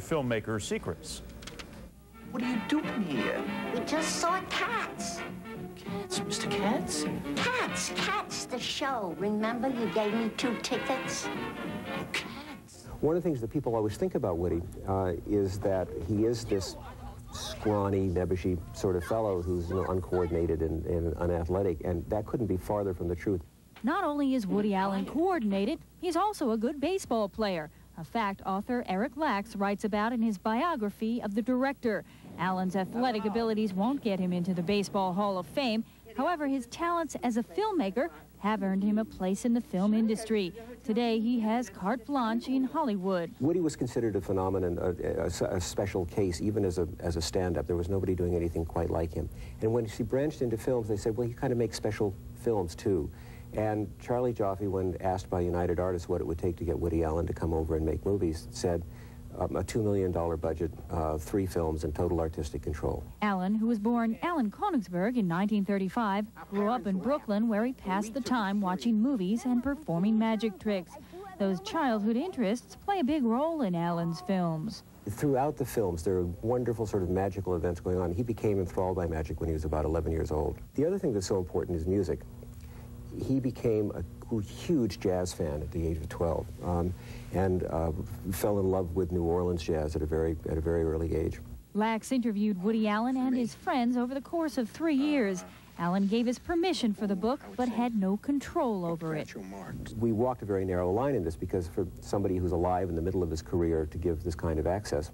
filmmaker's secrets. What are you doing here? We just saw Cats. Cats, Mr. Cats? Cats, the show. Remember you gave me 2 tickets? One of the things that people always think about Woody is that he is this scrawny, nebbishy sort of fellow who's uncoordinated and unathletic, and that couldn't be farther from the truth. Not only is Woody Allen coordinated, he's also a good baseball player, a fact author Eric Lax writes about in his biography of the director. Allen's athletic abilities won't get him into the Baseball Hall of Fame. However, his talents as a filmmaker have earned him a place in the film industry. Today, he has carte blanche in Hollywood. Woody was considered a phenomenon, a special case, even as a stand-up. There was nobody doing anything quite like him. And when he branched into films, they said, well, he kind of makes special films, too. And Charlie Jaffe, when asked by United Artists what it would take to get Woody Allen to come over and make movies, said a $2 million budget, 3 films, and total artistic control. Allen, who was born Allen Konigsberg in 1935, grew up in Brooklyn, where he passed the time watching movies and performing magic tricks. Those childhood interests play a big role in Allen's films. Throughout the films, there are wonderful sort of magical events going on. He became enthralled by magic when he was about 11 years old. The other thing that's so important is music. He became a huge jazz fan at the age of 12 and fell in love with New Orleans jazz at a very early age. Lax interviewed Woody Allen and his friends over the course of 3 years. Allen gave his permission for the book, but had no control over it. We walked a very narrow line in this because for somebody who's alive in the middle of his career to give this kind of access,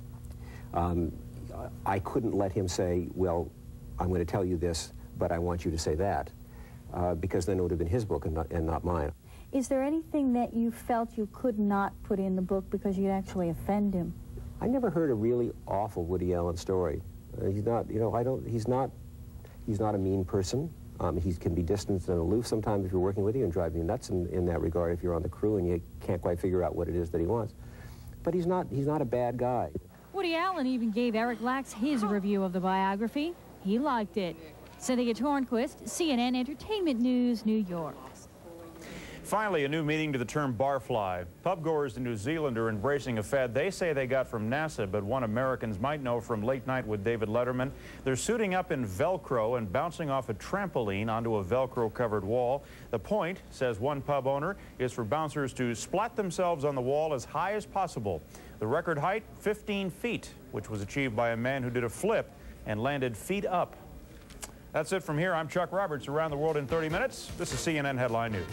I couldn't let him say, well, I'm going to tell you this, but I want you to say that. Because then it would have been his book and not mine. Is there anything that you felt you could not put in the book because you'd actually offend him? I never heard a really awful Woody Allen story. He's not, he's not a mean person. He can be distant and aloof sometimes if you're working with you and drive you nuts in that regard if you're on the crew and you can't quite figure out what it is that he wants. But he's not a bad guy. Woody Allen even gave Eric Lax his review of the biography. He liked it. Cynthia Tornquist, CNN Entertainment News, New York. Finally, a new meaning to the term barfly. Pubgoers in New Zealand are embracing a fad they say they got from NASA, but one Americans might know from Late Night with David Letterman. They're suiting up in Velcro and bouncing off a trampoline onto a Velcro-covered wall. The point, says one pub owner, is for bouncers to splat themselves on the wall as high as possible. The record height, 15 feet, which was achieved by a man who did a flip and landed feet up. That's it from here. I'm Chuck Roberts. Around the World in 30 Minutes. This is CNN Headline News.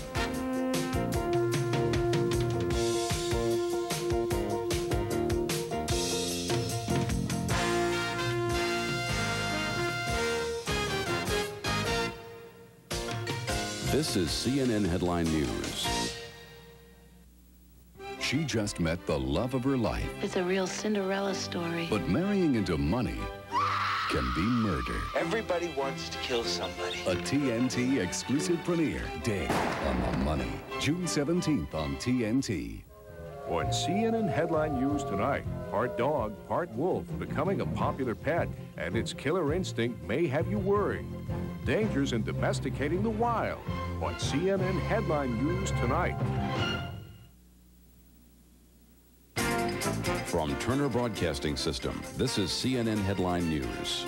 This is CNN Headline News. She just met the love of her life. It's a real Cinderella story. But marrying into money can be murder. Everybody wants to kill somebody. A TNT exclusive premiere, Dead on the Money, June 17th on TNT. On CNN Headline News tonight, part dog, part wolf, becoming a popular pet, and its killer instinct may have you worried. Dangers in domesticating the wild. On CNN Headline News tonight. From Turner Broadcasting System, this is CNN Headline News.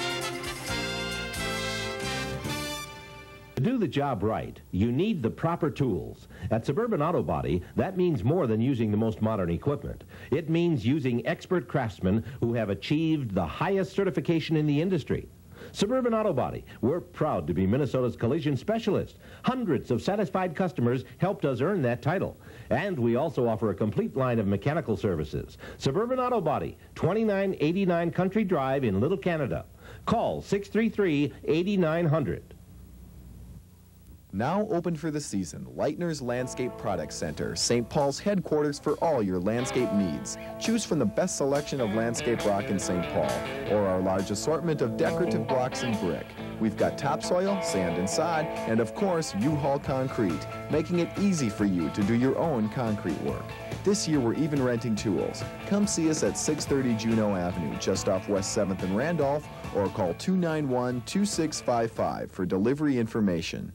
To do the job right, you need the proper tools. At Suburban Auto Body, that means more than using the most modern equipment. It means using expert craftsmen who have achieved the highest certification in the industry. Suburban Auto Body, we're proud to be Minnesota's collision specialist. Hundreds of satisfied customers helped us earn that title. And we also offer a complete line of mechanical services. Suburban Auto Body, 2989 Country Drive in Little Canada. Call 633-8900. Now open for the season, Leitner's Landscape Products Center, St. Paul's headquarters for all your landscape needs. Choose from the best selection of landscape rock in St. Paul, or our large assortment of decorative blocks and brick. We've got topsoil, sand and sod, and of course, U-Haul concrete, making it easy for you to do your own concrete work. This year, we're even renting tools. Come see us at 630 Juneau Avenue, just off West 7th and Randolph, or call 291-2655 for delivery information.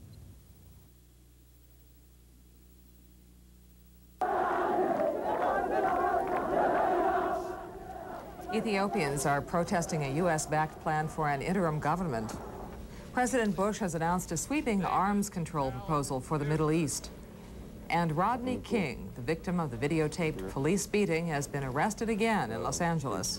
Ethiopians are protesting a U.S.-backed plan for an interim government. President Bush has announced a sweeping arms control proposal for the Middle East. And Rodney King, the victim of the videotaped police beating, has been arrested again in Los Angeles.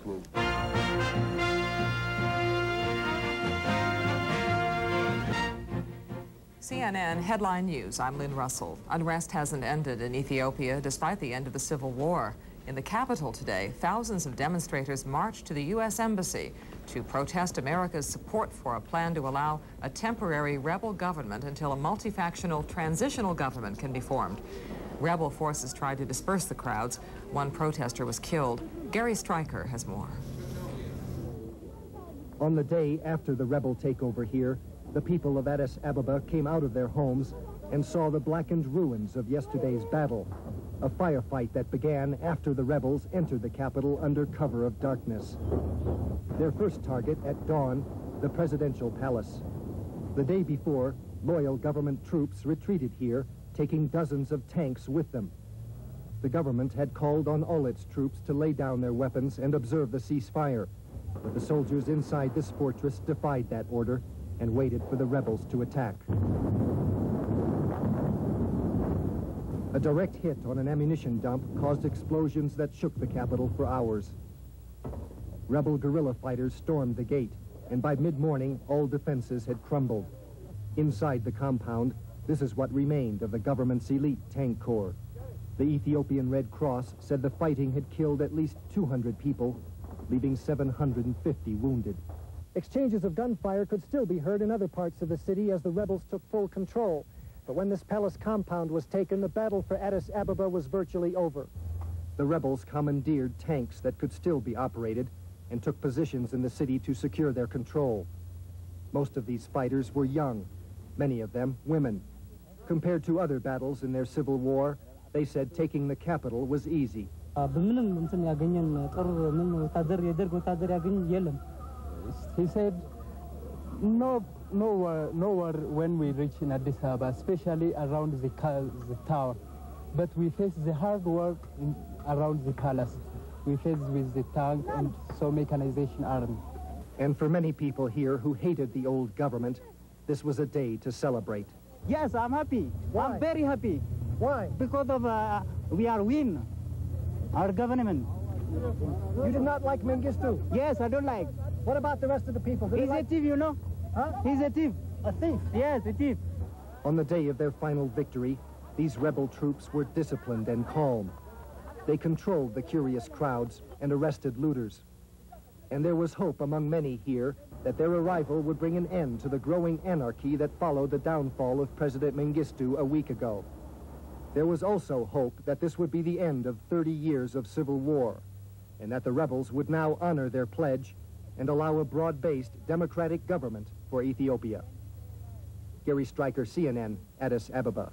CNN Headline News. I'm Lynn Russell. Unrest hasn't ended in Ethiopia despite the end of the civil war. In the capital today, thousands of demonstrators marched to the U.S. Embassy to protest America's support for a plan to allow a temporary rebel government until a multifactional transitional government can be formed. Rebel forces tried to disperse the crowds. One protester was killed. Gary Stryker has more. On the day after the rebel takeover here, the people of Addis Ababa came out of their homes and saw the blackened ruins of yesterday's battle, a firefight that began after the rebels entered the capital under cover of darkness. Their first target at dawn, the presidential palace. The day before, loyal government troops retreated here, taking dozens of tanks with them. The government had called on all its troops to lay down their weapons and observe the ceasefire, but the soldiers inside this fortress defied that order and waited for the rebels to attack. A direct hit on an ammunition dump caused explosions that shook the capital for hours. Rebel guerrilla fighters stormed the gate, and by mid-morning, all defenses had crumbled. Inside the compound, this is what remained of the government's elite tank corps. The Ethiopian Red Cross said the fighting had killed at least 200 people, leaving 750 wounded. Exchanges of gunfire could still be heard in other parts of the city as the rebels took full control. But when this palace compound was taken, the battle for Addis Ababa was virtually over. The rebels commandeered tanks that could still be operated and took positions in the city to secure their control. Most of these fighters were young, many of them women. Compared to other battles in their civil war, they said taking the capital was easy. He said, nowhere when we reach in Addis Ababa, especially around the tower. But we face the hard work around the palace. We face with the tank and so mechanization army. And for many people here who hated the old government, this was a day to celebrate. Yes, I'm happy. Why? I'm very happy. Why? Because of we are win our government. You did not like Mengistu? Yes, I don't like. What about the rest of the people? He's a thief, you know. Huh? He's a thief. A thief? Yes, a thief. On the day of their final victory, these rebel troops were disciplined and calm. They controlled the curious crowds and arrested looters. And there was hope among many here that their arrival would bring an end to the growing anarchy that followed the downfall of President Mengistu a week ago. There was also hope that this would be the end of 30 years of civil war, and that the rebels would now honor their pledge and allow a broad-based democratic government for Ethiopia. Gary Stryker, CNN, Addis Ababa.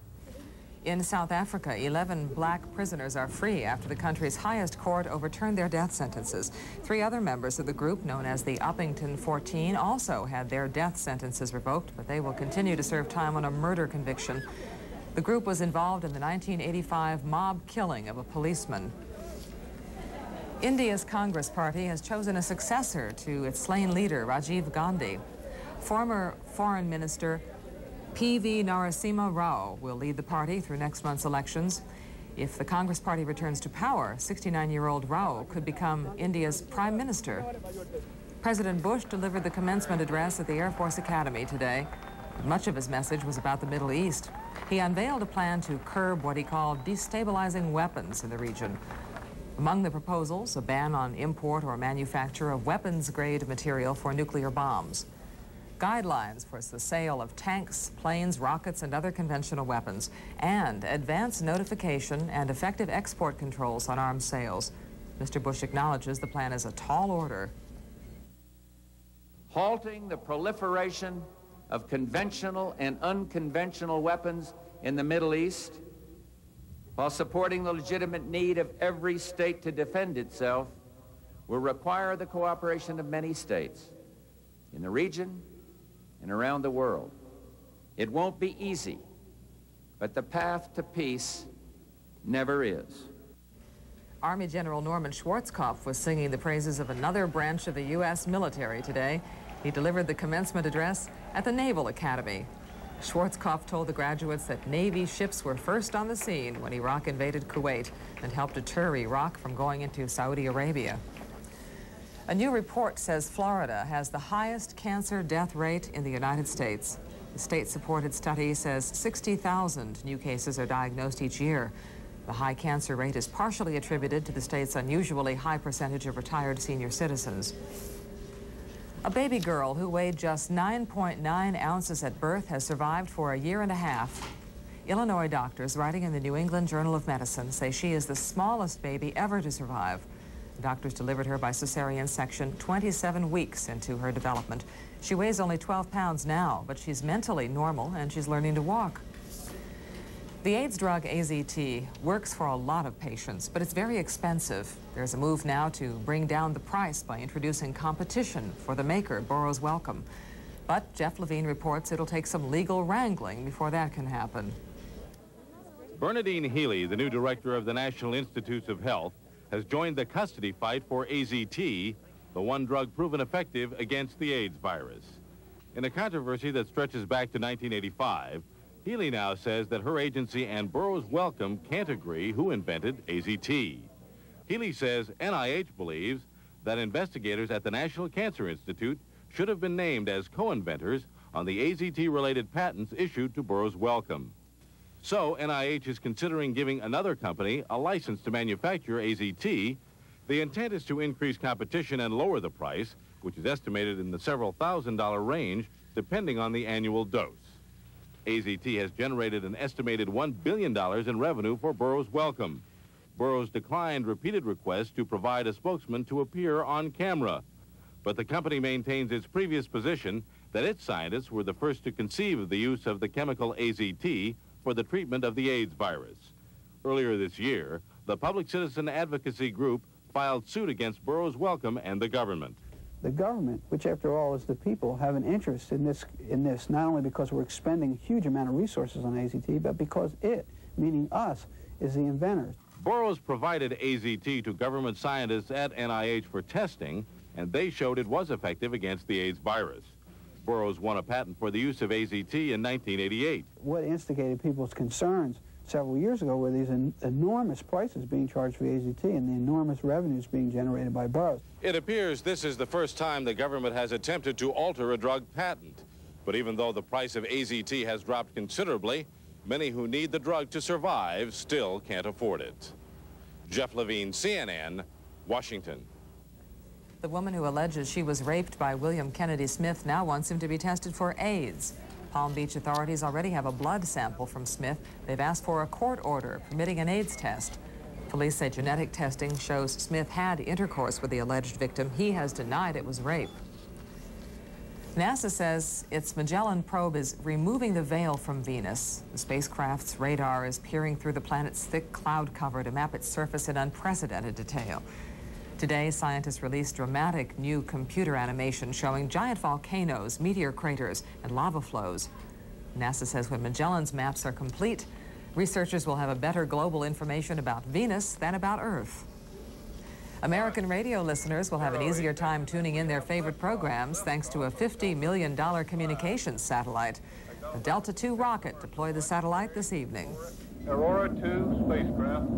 In South Africa, 11 black prisoners are free after the country's highest court overturned their death sentences. 3 other members of the group, known as the Uppington 14, also had their death sentences revoked, but they will continue to serve time on a murder conviction. The group was involved in the 1985 mob killing of a policeman. India's Congress Party has chosen a successor to its slain leader, Rajiv Gandhi. Former Foreign Minister P.V. Narasimha Rao will lead the party through next month's elections. If the Congress Party returns to power, 69-year-old Rao could become India's Prime Minister. President Bush delivered the commencement address at the Air Force Academy today. Much of his message was about the Middle East. He unveiled a plan to curb what he called destabilizing weapons in the region. Among the proposals, a ban on import or manufacture of weapons-grade material for nuclear bombs. Guidelines for the sale of tanks, planes, rockets, and other conventional weapons, and advance notification and effective export controls on arms sales. Mr. Bush acknowledges the plan is a tall order. Halting the proliferation of conventional and unconventional weapons in the Middle East, while supporting the legitimate need of every state to defend itself, will require the cooperation of many states in the region and around the world. It won't be easy, but the path to peace never is. Army General Norman Schwarzkopf was singing the praises of another branch of the U.S. military today. He delivered the commencement address at the Naval Academy. Schwarzkopf told the graduates that Navy ships were first on the scene when Iraq invaded Kuwait and helped deter Iraq from going into Saudi Arabia. A new report says Florida has the highest cancer death rate in the United States. The state-supported study says 60,000 new cases are diagnosed each year. The high cancer rate is partially attributed to the state's unusually high percentage of retired senior citizens. A baby girl who weighed just 9.9 ounces at birth has survived for a year and a half. Illinois doctors writing in the New England Journal of Medicine say she is the smallest baby ever to survive. Doctors delivered her by cesarean section 27 weeks into her development. She weighs only 12 pounds now, but she's mentally normal and she's learning to walk. The AIDS drug AZT works for a lot of patients, but it's very expensive. There's a move now to bring down the price by introducing competition for the maker, Burroughs Wellcome. But Jeff Levine reports it'll take some legal wrangling before that can happen. Bernadine Healy, the new director of the National Institutes of Health, has joined the custody fight for AZT, the one drug proven effective against the AIDS virus. In a controversy that stretches back to 1985, Healy now says that her agency and Burroughs Wellcome can't agree who invented AZT. Healy says NIH believes that investigators at the National Cancer Institute should have been named as co-inventors on the AZT-related patents issued to Burroughs Wellcome. So NIH is considering giving another company a license to manufacture AZT. The intent is to increase competition and lower the price, which is estimated in the several $1,000s range, depending on the annual dose. AZT has generated an estimated $1 billion in revenue for Burroughs Wellcome. Burroughs declined repeated requests to provide a spokesman to appear on camera. But the company maintains its previous position that its scientists were the first to conceive of the use of the chemical AZT for the treatment of the AIDS virus. Earlier this year, the public citizen advocacy group filed suit against Burroughs Wellcome and the government. The government, which after all is the people, have an interest in this not only because we're expending a huge amount of resources on AZT, but because it, meaning us, is the inventors. Burroughs provided AZT to government scientists at NIH for testing, and they showed it was effective against the AIDS virus. Burroughs won a patent for the use of AZT in 1988. What instigated people's concerns several years ago were these enormous prices being charged for AZT and the enormous revenues being generated by Burroughs. It appears this is the first time the government has attempted to alter a drug patent. But even though the price of AZT has dropped considerably, many who need the drug to survive still can't afford it. Jeff Levine, CNN, Washington. The woman who alleges she was raped by William Kennedy Smith now wants him to be tested for AIDS. Palm Beach authorities already have a blood sample from Smith. They've asked for a court order permitting an AIDS test. Police say genetic testing shows Smith had intercourse with the alleged victim. He has denied it was rape. NASA says its Magellan probe is removing the veil from Venus. The spacecraft's radar is peering through the planet's thick cloud cover to map its surface in unprecedented detail. Today, scientists released dramatic new computer animation showing giant volcanoes, meteor craters, and lava flows. NASA says when Magellan's maps are complete, researchers will have a better global information about Venus than about Earth. American radio listeners will have an easier time tuning in their favorite programs thanks to a $50 million communications satellite. The Delta II rocket deployed the satellite this evening. Aurora 2 spacecraft.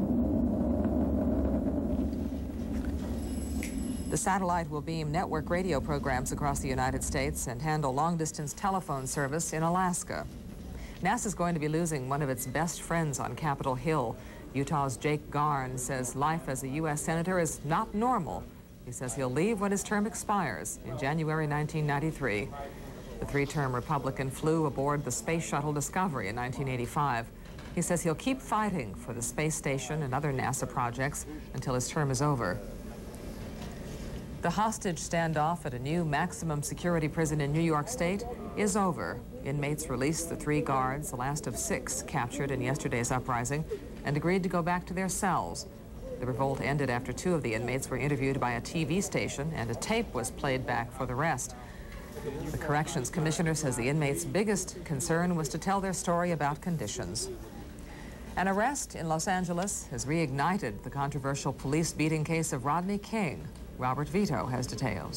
The satellite will beam network radio programs across the United States and handle long-distance telephone service in Alaska. NASA's going to be losing one of its best friends on Capitol Hill. Utah's Jake Garn says life as a U.S. Senator is not normal. He says he'll leave when his term expires in January 1993. The three-term Republican flew aboard the Space Shuttle Discovery in 1985. He says he'll keep fighting for the space station and other NASA projects until his term is over. The hostage standoff at a new maximum security prison in New York State is over. Inmates released the 3 guards, the last of 6 captured in yesterday's uprising, and agreed to go back to their cells. The revolt ended after 2 of the inmates were interviewed by a TV station, and a tape was played back for the rest. The Corrections Commissioner says the inmates' biggest concern was to tell their story about conditions. An arrest in Los Angeles has reignited the controversial police beating case of Rodney King. Robert Vito has details.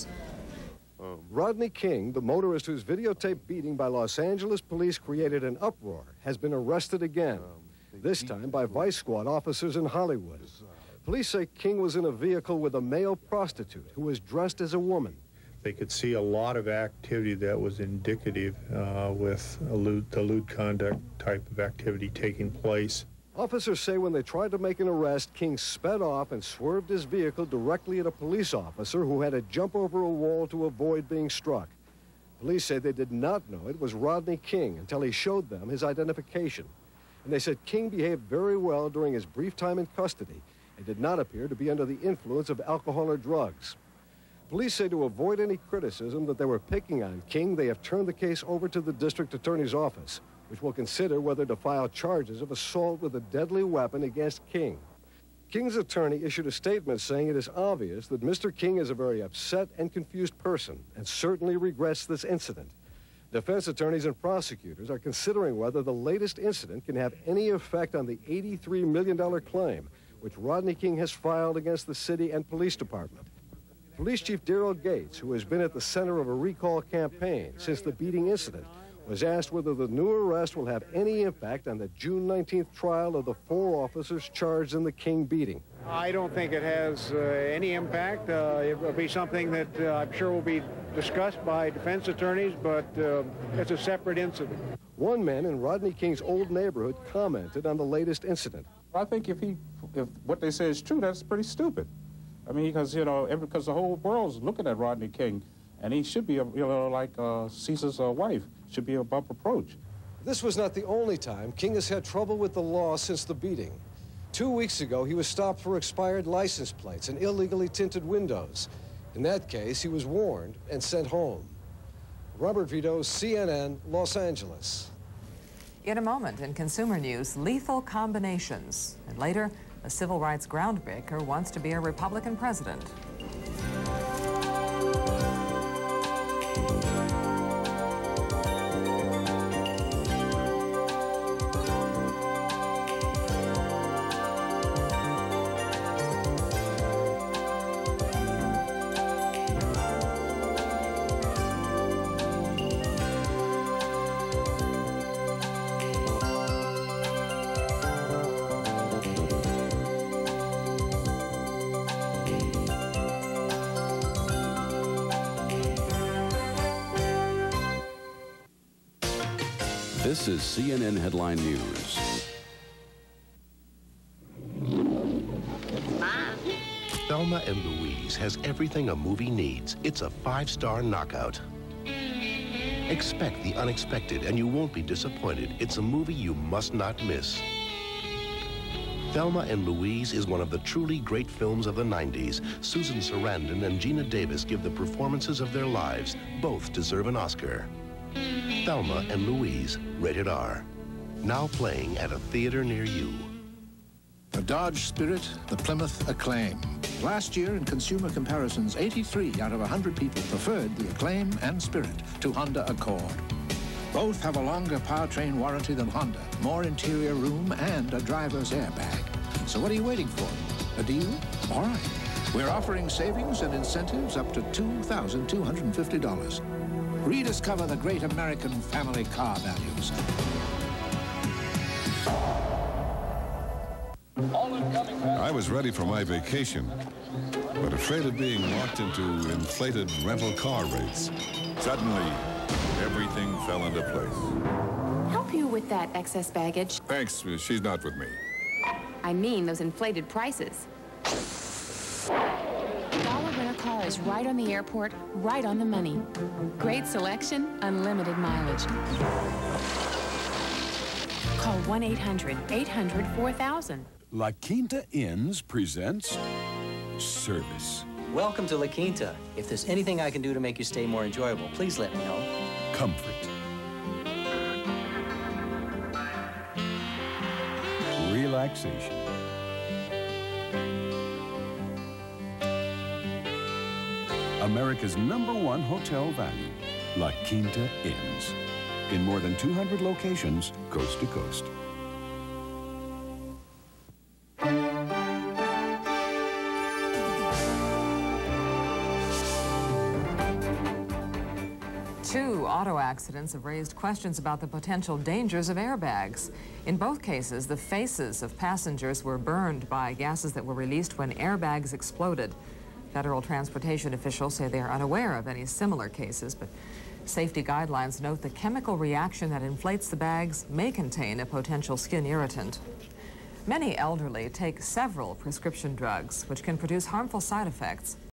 Rodney King, the motorist whose videotaped beating by Los Angeles police created an uproar, has been arrested again, this time by Vice Squad officers in Hollywood. Police say King was in a vehicle with a male prostitute who was dressed as a woman. They could see a lot of activity that was indicative with the lewd conduct type of activity taking place. Officers say when they tried to make an arrest, King sped off and swerved his vehicle directly at a police officer who had to jump over a wall to avoid being struck. Police say they did not know it was Rodney King until he showed them his identification. And they said King behaved very well during his brief time in custody and did not appear to be under the influence of alcohol or drugs. Police say to avoid any criticism that they were picking on King, they have turned the case over to the district attorney's office, which will consider whether to file charges of assault with a deadly weapon against King. King's attorney issued a statement saying it is obvious that Mr. King is a very upset and confused person and certainly regrets this incident. Defense attorneys and prosecutors are considering whether the latest incident can have any effect on the $83 million claim which Rodney King has filed against the city and police department. Police Chief Daryl Gates, who has been at the center of a recall campaign since the beating incident, was asked whether the new arrest will have any impact on the June 19th trial of the 4 officers charged in the King beating. I don't think it has any impact. It will be something that I'm sure will be discussed by defense attorneys, but it's a separate incident. One man in Rodney King's old neighborhood commented on the latest incident. I think if what they say is true, that's pretty stupid. I mean, because, you know, because the whole world's looking at Rodney King, and he should be, you know, like Caesar's wife, should be above reproach. This was not the only time King has had trouble with the law since the beating. 2 weeks ago, he was stopped for expired license plates and illegally tinted windows. In that case, he was warned and sent home. Robert Vito, CNN, Los Angeles. In a moment, in consumer news, lethal combinations. And later, a civil rights groundbreaker wants to be a Republican president. This is CNN Headline News. Thelma and Louise has everything a movie needs. It's a 5-star knockout. Expect the unexpected and you won't be disappointed. It's a movie you must not miss. Thelma and Louise is one of the truly great films of the 90s. Susan Sarandon and Gina Davis give the performances of their lives. Both deserve an Oscar. Thelma and Louise, rated R. Now playing at a theater near you. The Dodge Spirit, the Plymouth Acclaim. Last year in consumer comparisons, 83 out of 100 people preferred the Acclaim and Spirit to Honda Accord. Both have a longer powertrain warranty than Honda, more interior room, and a driver's airbag. So what are you waiting for? A deal? All right. We're offering savings and incentives up to $2,250. Rediscover the great American family car values. I was ready for my vacation, but afraid of being walked into inflated rental car rates. Suddenly, everything fell into place. Help you with that excess baggage. Thanks, she's not with me. I mean those inflated prices. Dollar Rent-A-Car is right on the airport, right on the money. Great selection, unlimited mileage. Call 1-800-800-4000. La Quinta Inns presents Service. Welcome to La Quinta. If there's anything I can do to make your stay more enjoyable, please let me know. Comfort. Relaxation. America's #1 hotel value, La Quinta Inns. In more than 200 locations, coast to coast. Two auto accidents have raised questions about the potential dangers of airbags. In both cases, the faces of passengers were burned by gases that were released when airbags exploded. Federal transportation officials say they are unaware of any similar cases, but safety guidelines note the chemical reaction that inflates the bags may contain a potential skin irritant. Many elderly take several prescription drugs, which can produce harmful side effects.